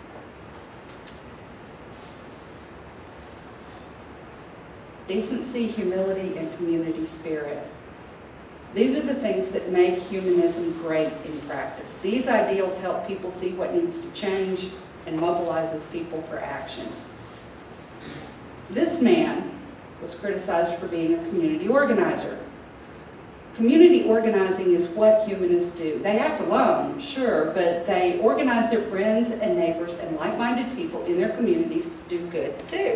Decency, humility, and community spirit. These are the things that make humanism great in practice. These ideals help people see what needs to change and mobilizes people for action. This man was criticized for being a community organizer. Community organizing is what humanists do. They act alone, sure, but they organize their friends and neighbors and like-minded people in their communities to do good too.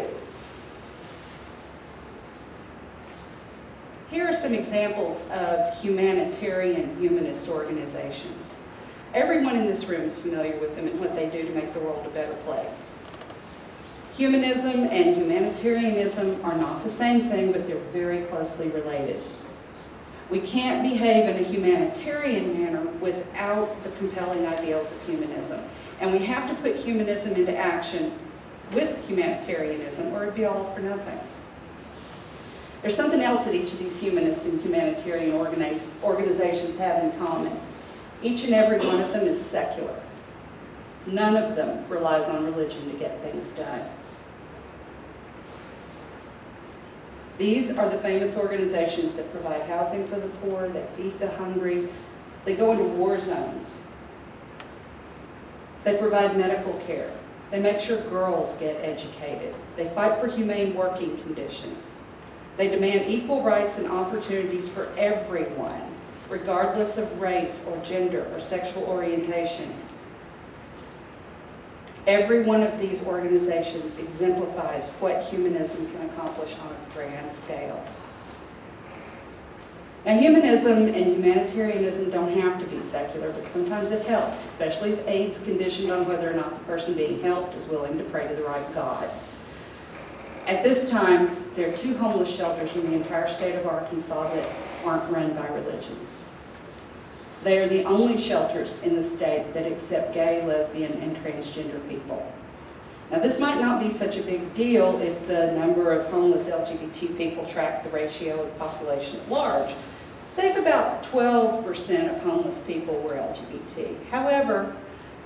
Here are some examples of humanitarian humanist organizations. Everyone in this room is familiar with them and what they do to make the world a better place. Humanism and humanitarianism are not the same thing, but they're very closely related. We can't behave in a humanitarian manner without the compelling ideals of humanism. And we have to put humanism into action with humanitarianism, or it'd be all for nothing. There's something else that each of these humanist and humanitarian organizations have in common. Each and every one of them is secular. None of them relies on religion to get things done. These are the famous organizations that provide housing for the poor, that feed the hungry. They go into war zones. They provide medical care. They make sure girls get educated. They fight for humane working conditions. They demand equal rights and opportunities for everyone, regardless of race or gender or sexual orientation. Every one of these organizations exemplifies what humanism can accomplish on a grand scale. Now, humanism and humanitarianism don't have to be secular, but sometimes it helps, especially if aid's conditioned on whether or not the person being helped is willing to pray to the right God. At this time, there are 2 homeless shelters in the entire state of Arkansas that aren't run by religions. They are the only shelters in the state that accept gay, lesbian, and transgender people. Now, this might not be such a big deal if the number of homeless LGBT people track the ratio of the population at large. Say if about 12% of homeless people were LGBT. However,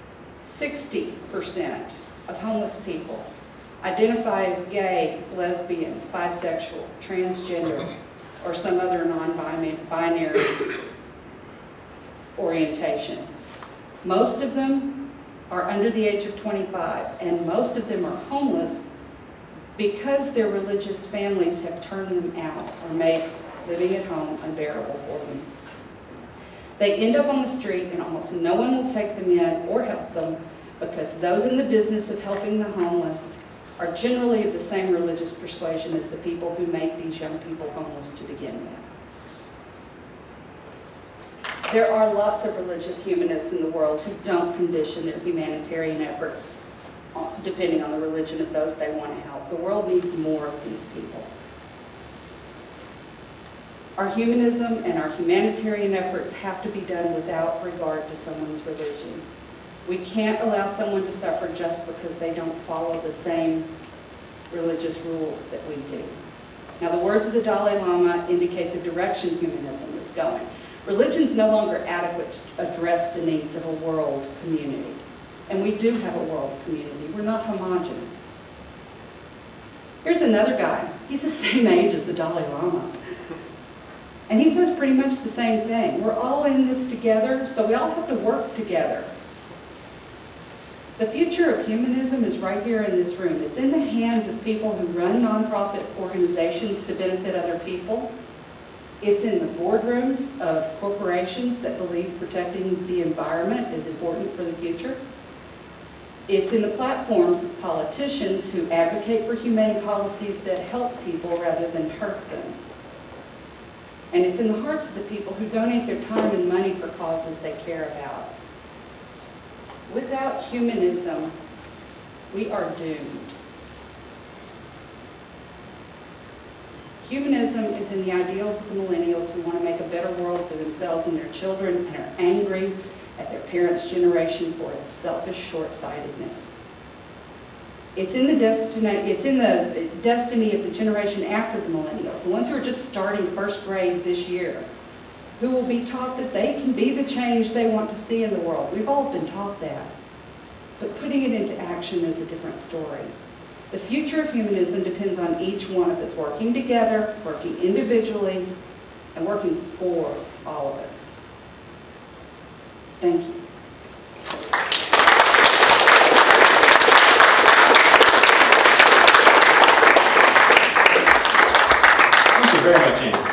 60% of homeless people identify as gay, lesbian, bisexual, transgender, or some other non-binary orientation. Most of them are under the age of 25, and most of them are homeless because their religious families have turned them out or made living at home unbearable for them. They end up on the street, and almost no one will take them in or help them because those in the business of helping the homeless are generally of the same religious persuasion as the people who make these young people homeless to begin with. There are lots of religious humanists in the world who don't condition their humanitarian efforts depending on the religion of those they want to help. The world needs more of these people. Our humanism and our humanitarian efforts have to be done without regard to someone's religion. We can't allow someone to suffer just because they don't follow the same religious rules that we do. Now, the words of the Dalai Lama indicate the direction humanism is going. Religion's no longer adequate to address the needs of a world community. And we do have a world community. We're not homogenous. Here's another guy. He's the same age as the Dalai Lama. And he says pretty much the same thing. We're all in this together, so we all have to work together. The future of humanism is right here in this room. It's in the hands of people who run nonprofit organizations to benefit other people. It's in the boardrooms of corporations that believe protecting the environment is important for the future. It's in the platforms of politicians who advocate for humane policies that help people rather than hurt them. And it's in the hearts of the people who donate their time and money for causes they care about. Without humanism, we are doomed. Humanism is in the ideals of the millennials who want to make a better world for themselves and their children and are angry at their parents' generation for its selfish short-sightedness. It's in the destiny of the generation after the millennials, the ones who are just starting first grade this year, who will be taught that they can be the change they want to see in the world. We've all been taught that. But putting it into action is a different story. The future of humanism depends on each one of us working together, working individually, and working for all of us. Thank you. Thank you very much, Andy.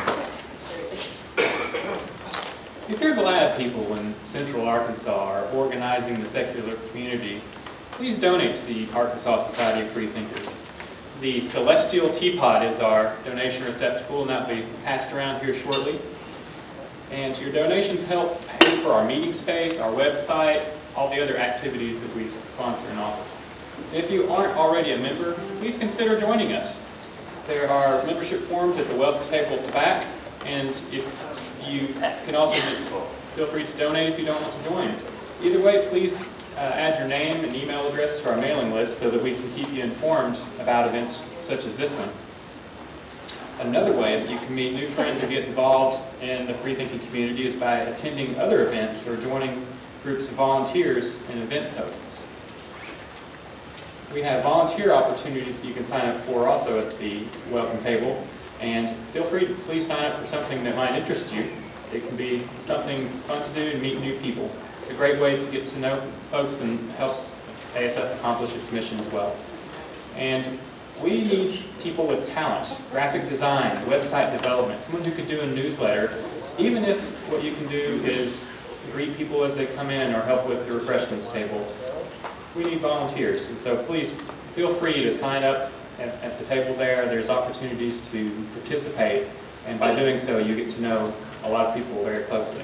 If you're glad people in Central Arkansas are organizing the secular community, please donate to the Arkansas Society of Freethinkers. The Celestial Teapot is our donation receptacle, and that will be passed around here shortly. And your donations help pay for our meeting space, our website, all the other activities that we sponsor and offer. If you aren't already a member, please consider joining us. There are membership forms at the welcome table at the back, and if you can also feel free to donate if you don't want to join. Either way, please add your name and email address to our mailing list so that we can keep you informed about events such as this one. Another way that you can meet new friends and get involved in the free-thinking community is by attending other events or joining groups of volunteers and event hosts. We have volunteer opportunities that you can sign up for also at the welcome table. And feel free to please sign up for something that might interest you. It can be something fun to do and meet new people. It's a great way to get to know folks and helps ASF accomplish its mission as well. And we need people with talent, graphic design, website development, someone who could do a newsletter, even if what you can do is greet people as they come in or help with the refreshments tables. We need volunteers, and so please feel free to sign up at the table there. There's opportunities to participate, and by doing so, you get to know a lot of people very closely.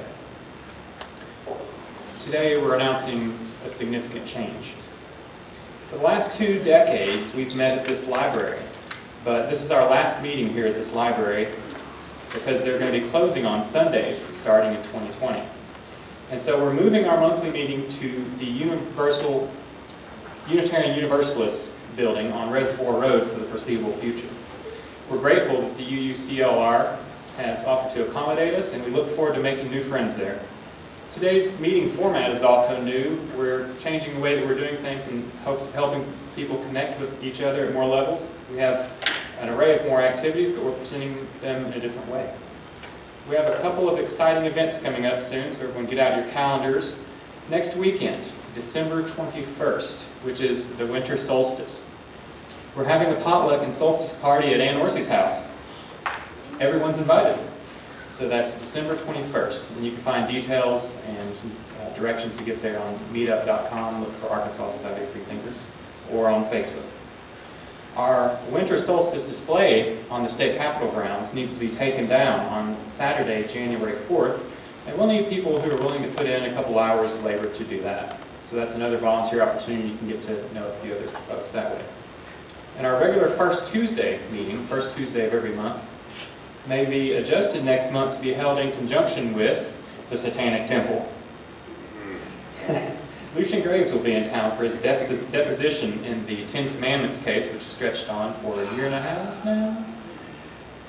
Today, we're announcing a significant change. For the last 2 decades, we've met at this library, but this is our last meeting here at this library because they're going to be closing on Sundays starting in 2020. And so we're moving our monthly meeting to the Unitarian Universalist building on Reservoir Road for the foreseeable future. We're grateful that the UUCLR has offered to accommodate us, and we look forward to making new friends there. Today's meeting format is also new. We're changing the way that we're doing things in hopes of helping people connect with each other at more levels. We have an array of more activities, but we're presenting them in a different way. We have a couple of exciting events coming up soon, so everyone get out your calendars. Next weekend, December 21st, which is the winter solstice. We're having a potluck and solstice party at Aunt Orsi's house. Everyone's invited. So that's December 21st. And you can find details and directions to get there on meetup.com, look for Arkansas Society of Freethinkers, or on Facebook. Our winter solstice display on the state capitol grounds needs to be taken down on Saturday, January 4th, and we'll need people who are willing to put in a couple hours of labor to do that. So that's another volunteer opportunity. You can get to know a few other folks that way. And our regular first Tuesday meeting, first Tuesday of every month, may be adjusted next month to be held in conjunction with the Satanic Temple. Lucian Graves will be in town for his deposition in the Ten Commandments case, which is stretched on for 1.5 years now.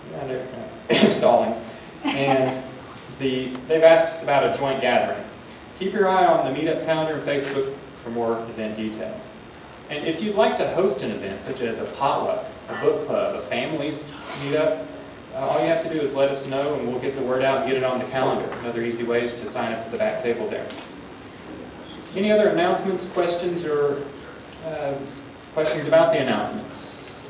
installing, and they've asked us about a joint gathering. Keep your eye on the meetup calendar and Facebook for more event details. And if you'd like to host an event, such as a potluck, a book club, a families meetup, all you have to do is let us know and we'll get the word out and get it on the calendar. Another easy way is to sign up for the back table there. Any other announcements, questions, or questions about the announcements?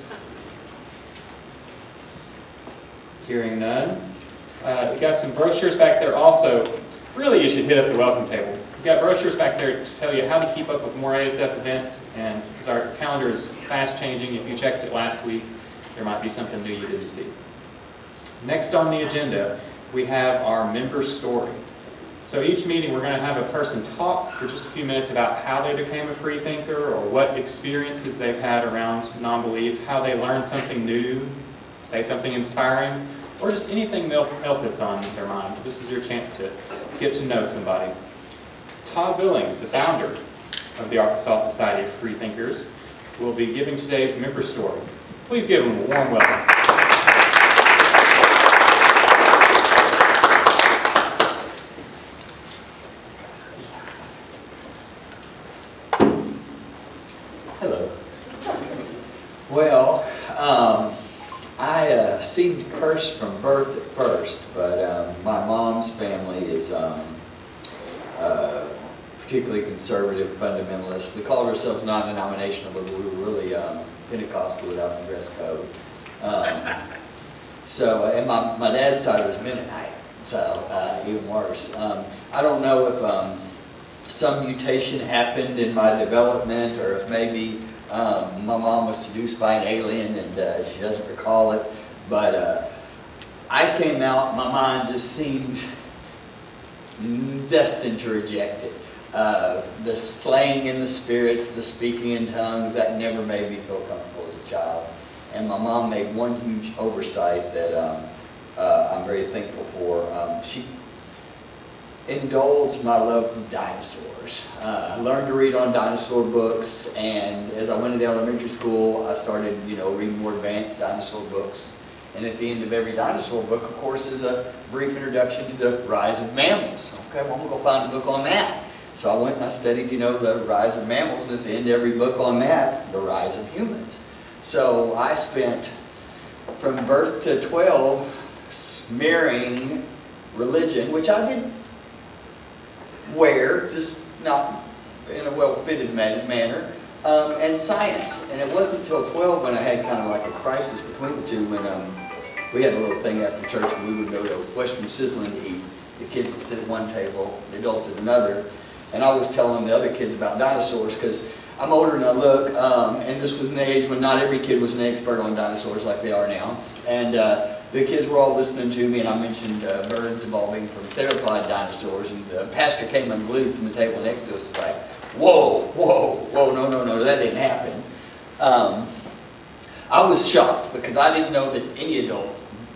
Hearing none. We got some brochures back there also. Really, you should hit up the welcome table. We've got brochures back there to tell you how to keep up with more ASF events, and because our calendar is fast changing, if you checked it last week, there might be something new you didn't see. Next on the agenda, we have our member story. So each meeting we're going to have a person talk for just a few minutes about how they became a free thinker or what experiences they've had around non-belief, how they learned something new, say something inspiring, or just anything else that's on their mind. This is your chance to get to know somebody. Todd Billings, the founder of the Arkansas Society of Freethinkers, will be giving today's member story. Please give him a warm welcome. Hello. Well, I seemed cursed from birth at first, but my mom's family is particularly conservative, fundamentalist. We called ourselves non-denominational, but we were really Pentecostal without the dress code. And my dad's side was Mennonite, so even worse. I don't know if some mutation happened in my development, or if maybe my mom was seduced by an alien and she doesn't recall it, but I came out, my mind just seemed destined to reject it. The slaying in the spirits, the speaking in tongues, that never made me feel comfortable as a child. And my mom made one huge oversight that I'm very thankful for. She indulged my love for dinosaurs. I learned to read on dinosaur books, and as I went into elementary school, I started, reading more advanced dinosaur books. And at the end of every dinosaur book, of course, is a brief introduction to the rise of mammals. Okay, well, I'm going to go find a book on that. So I went and I studied, the rise of mammals, and at the end of every book on that, the rise of humans. So I spent from birth to 12 marrying religion, which I didn't wear, just not in a well-fitted manner, and science. And it wasn't until 12 when I had kind of like a crisis between the two, when we had a little thing after church and we would go to Western Sizzling to eat. The kids would sit at one table, the adults at another. And I was telling the other kids about dinosaurs because I'm older than I look, and this was an age when not every kid was an expert on dinosaurs like they are now. And the kids were all listening to me, and I mentioned birds evolving from theropod dinosaurs, and the pastor came unglued from the table next to us and was like, whoa, whoa, whoa, no, that didn't happen. I was shocked because I didn't know that any adult,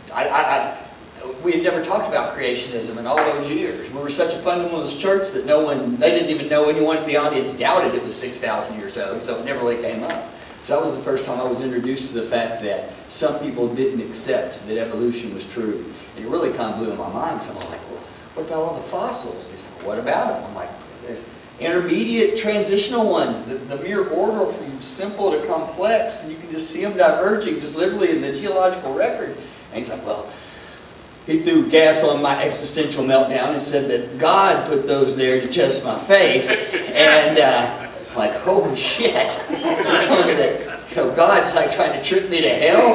we had never talked about creationism in all those years. We were such a fundamentalist church that they didn't even know anyone in the audience doubted it was 6,000 years old, so it never really came up. So that was the first time I was introduced to the fact that some people didn't accept that evolution was true. And it really kind of blew my mind, so I'm like, well, what about all the fossils? He's like, what about them? I'm like, intermediate transitional ones, the mere order from simple to complex, and you can just see them diverging just literally in the geological record. And he's like, well, he threw gas on my existential meltdown and said that God put those there to test my faith. And I'm like, holy shit. So you're telling me that God's like trying to trick me to hell?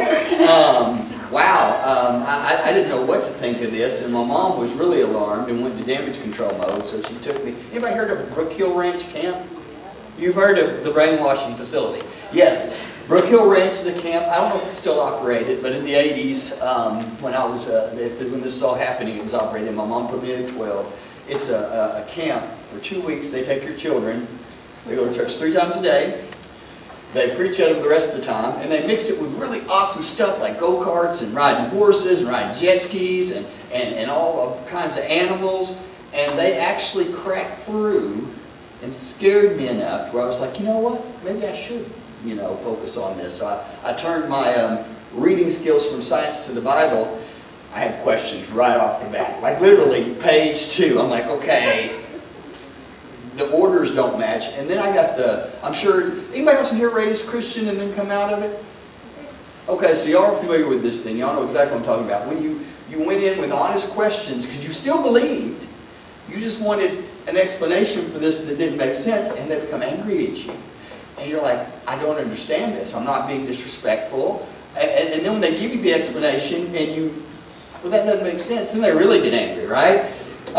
Wow. I didn't know what to think of this, and my mom was really alarmed and went into damage control mode, so she took me. Anybody heard of Brook Hill Ranch Camp? You've heard of the brainwashing facility? Yes. Brook Hill Ranch is a camp. I don't know if it's still operated, but in the 80s, when I was when this was all happening, it was operated. My mom put me in at 12. It's a camp for 2 weeks. They take your children. They go to church 3 times a day. They preach at them the rest of the time, and they mix it with really awesome stuff like go-karts and riding horses and riding jet skis and all kinds of animals. And they actually cracked through and scared me enough where I was like, you know what? Maybe I should, focus on this. So I turned my reading skills from science to the Bible, I had questions right off the bat. Like literally page 2, I'm like, okay, the orders don't match. And then I got I'm sure, anybody else in here raised Christian and then come out of it? Okay, so y'all are familiar with this thing. Y'all know exactly what I'm talking about. When you went in with honest questions, because you still believed, you just wanted an explanation for this that didn't make sense, and they become angry at you. And you're like, I don't understand this. I'm not being disrespectful. And then when they give you the explanation, and well, that doesn't make sense, then they really get angry, right?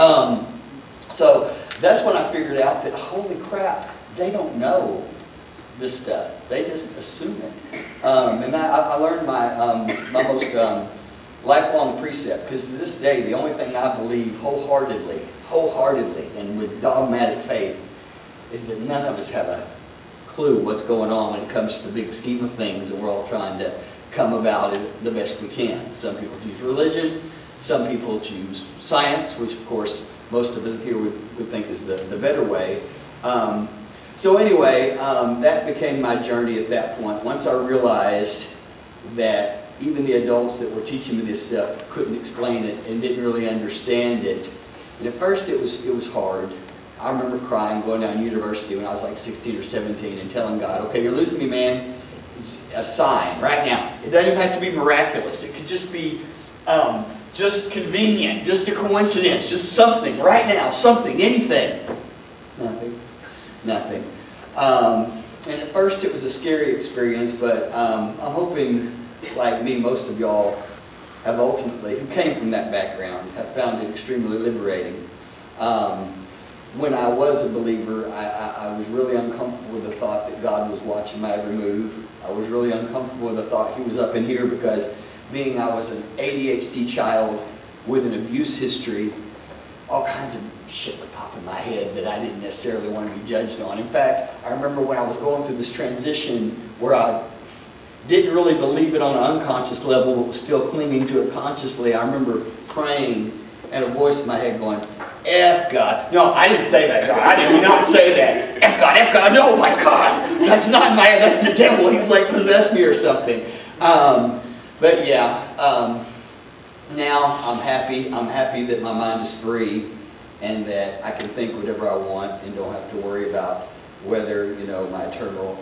So that's when I figured out that, holy crap, they don't know this stuff. They just assume it. And I learned my most lifelong precept, because to this day, the only thing I believe wholeheartedly, and with dogmatic faith, is that none of us have a clue what's going on when it comes to the big scheme of things, and we're all trying to come about it the best we can. Some people choose religion, some people choose science, which of course most of us here would think is the better way. So anyway, that became my journey at that point. Once I realized that even the adults that were teaching me this stuff couldn't explain it and didn't really understand it. And at first it was hard. I remember crying going down to university when I was like 16 or 17 and telling God, okay, you're losing me, man. It's a sign right now. It doesn't even have to be miraculous. It could just be just convenient, just a coincidence, just something right now, something, anything. Nothing. Nothing. And at first it was a scary experience, but I'm hoping, like me, most of y'all have ultimately, who came from that background, have found it extremely liberating. When I was a believer, I was really uncomfortable with the thought that God was watching my every move. I was really uncomfortable with the thought He was up in here, because being I was an ADHD child with an abuse history, all kinds of shit would pop in my head that I didn't necessarily want to be judged on. In fact, I remember when I was going through this transition where I didn't really believe it on an unconscious level, but was still clinging to it consciously. I remember praying and a voice in my head going, F God. No, I didn't say that, God. I did not say that. F God, no, my God. That's not that's the devil. He's like possessed me or something. But yeah, now I'm happy. I'm happy that my mind is free and that I can think whatever I want and don't have to worry about whether, my eternal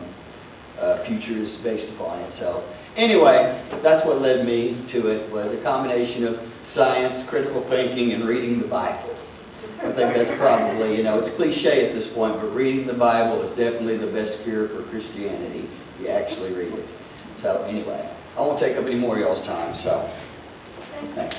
future is based upon it. So anyway, that's what led me to it, was a combination of science, critical thinking, and reading the Bible. I think that's probably, it's cliche at this point, but reading the Bible is definitely the best cure for Christianity. You actually read it. So anyway, I won't take up any more of y'all's time, so thanks.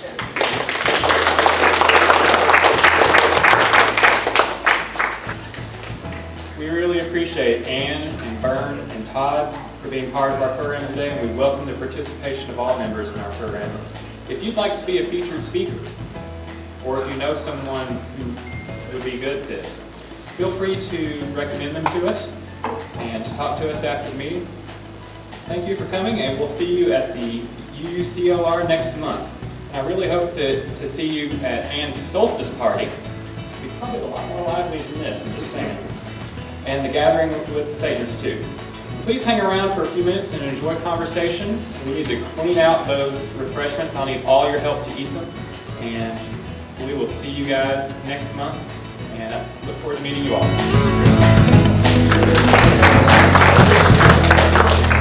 We really appreciate Ann and Bern and Todd for being part of our program today, and we welcome the participation of all members in our program. If you'd like to be a featured speaker, or if you know someone who would be good at this, feel free to recommend them to us and talk to us after the meeting. Thank you for coming, and we'll see you at the UUCOR next month. And I really hope to see you at Ann's solstice party. It'll be probably a lot more lively than this, I'm just saying. And the gathering with Satanists too. Please hang around for a few minutes and enjoy conversation. We need to clean out those refreshments. I'll need all your help to eat them. And we will see you guys next month. And I look forward to meeting you all.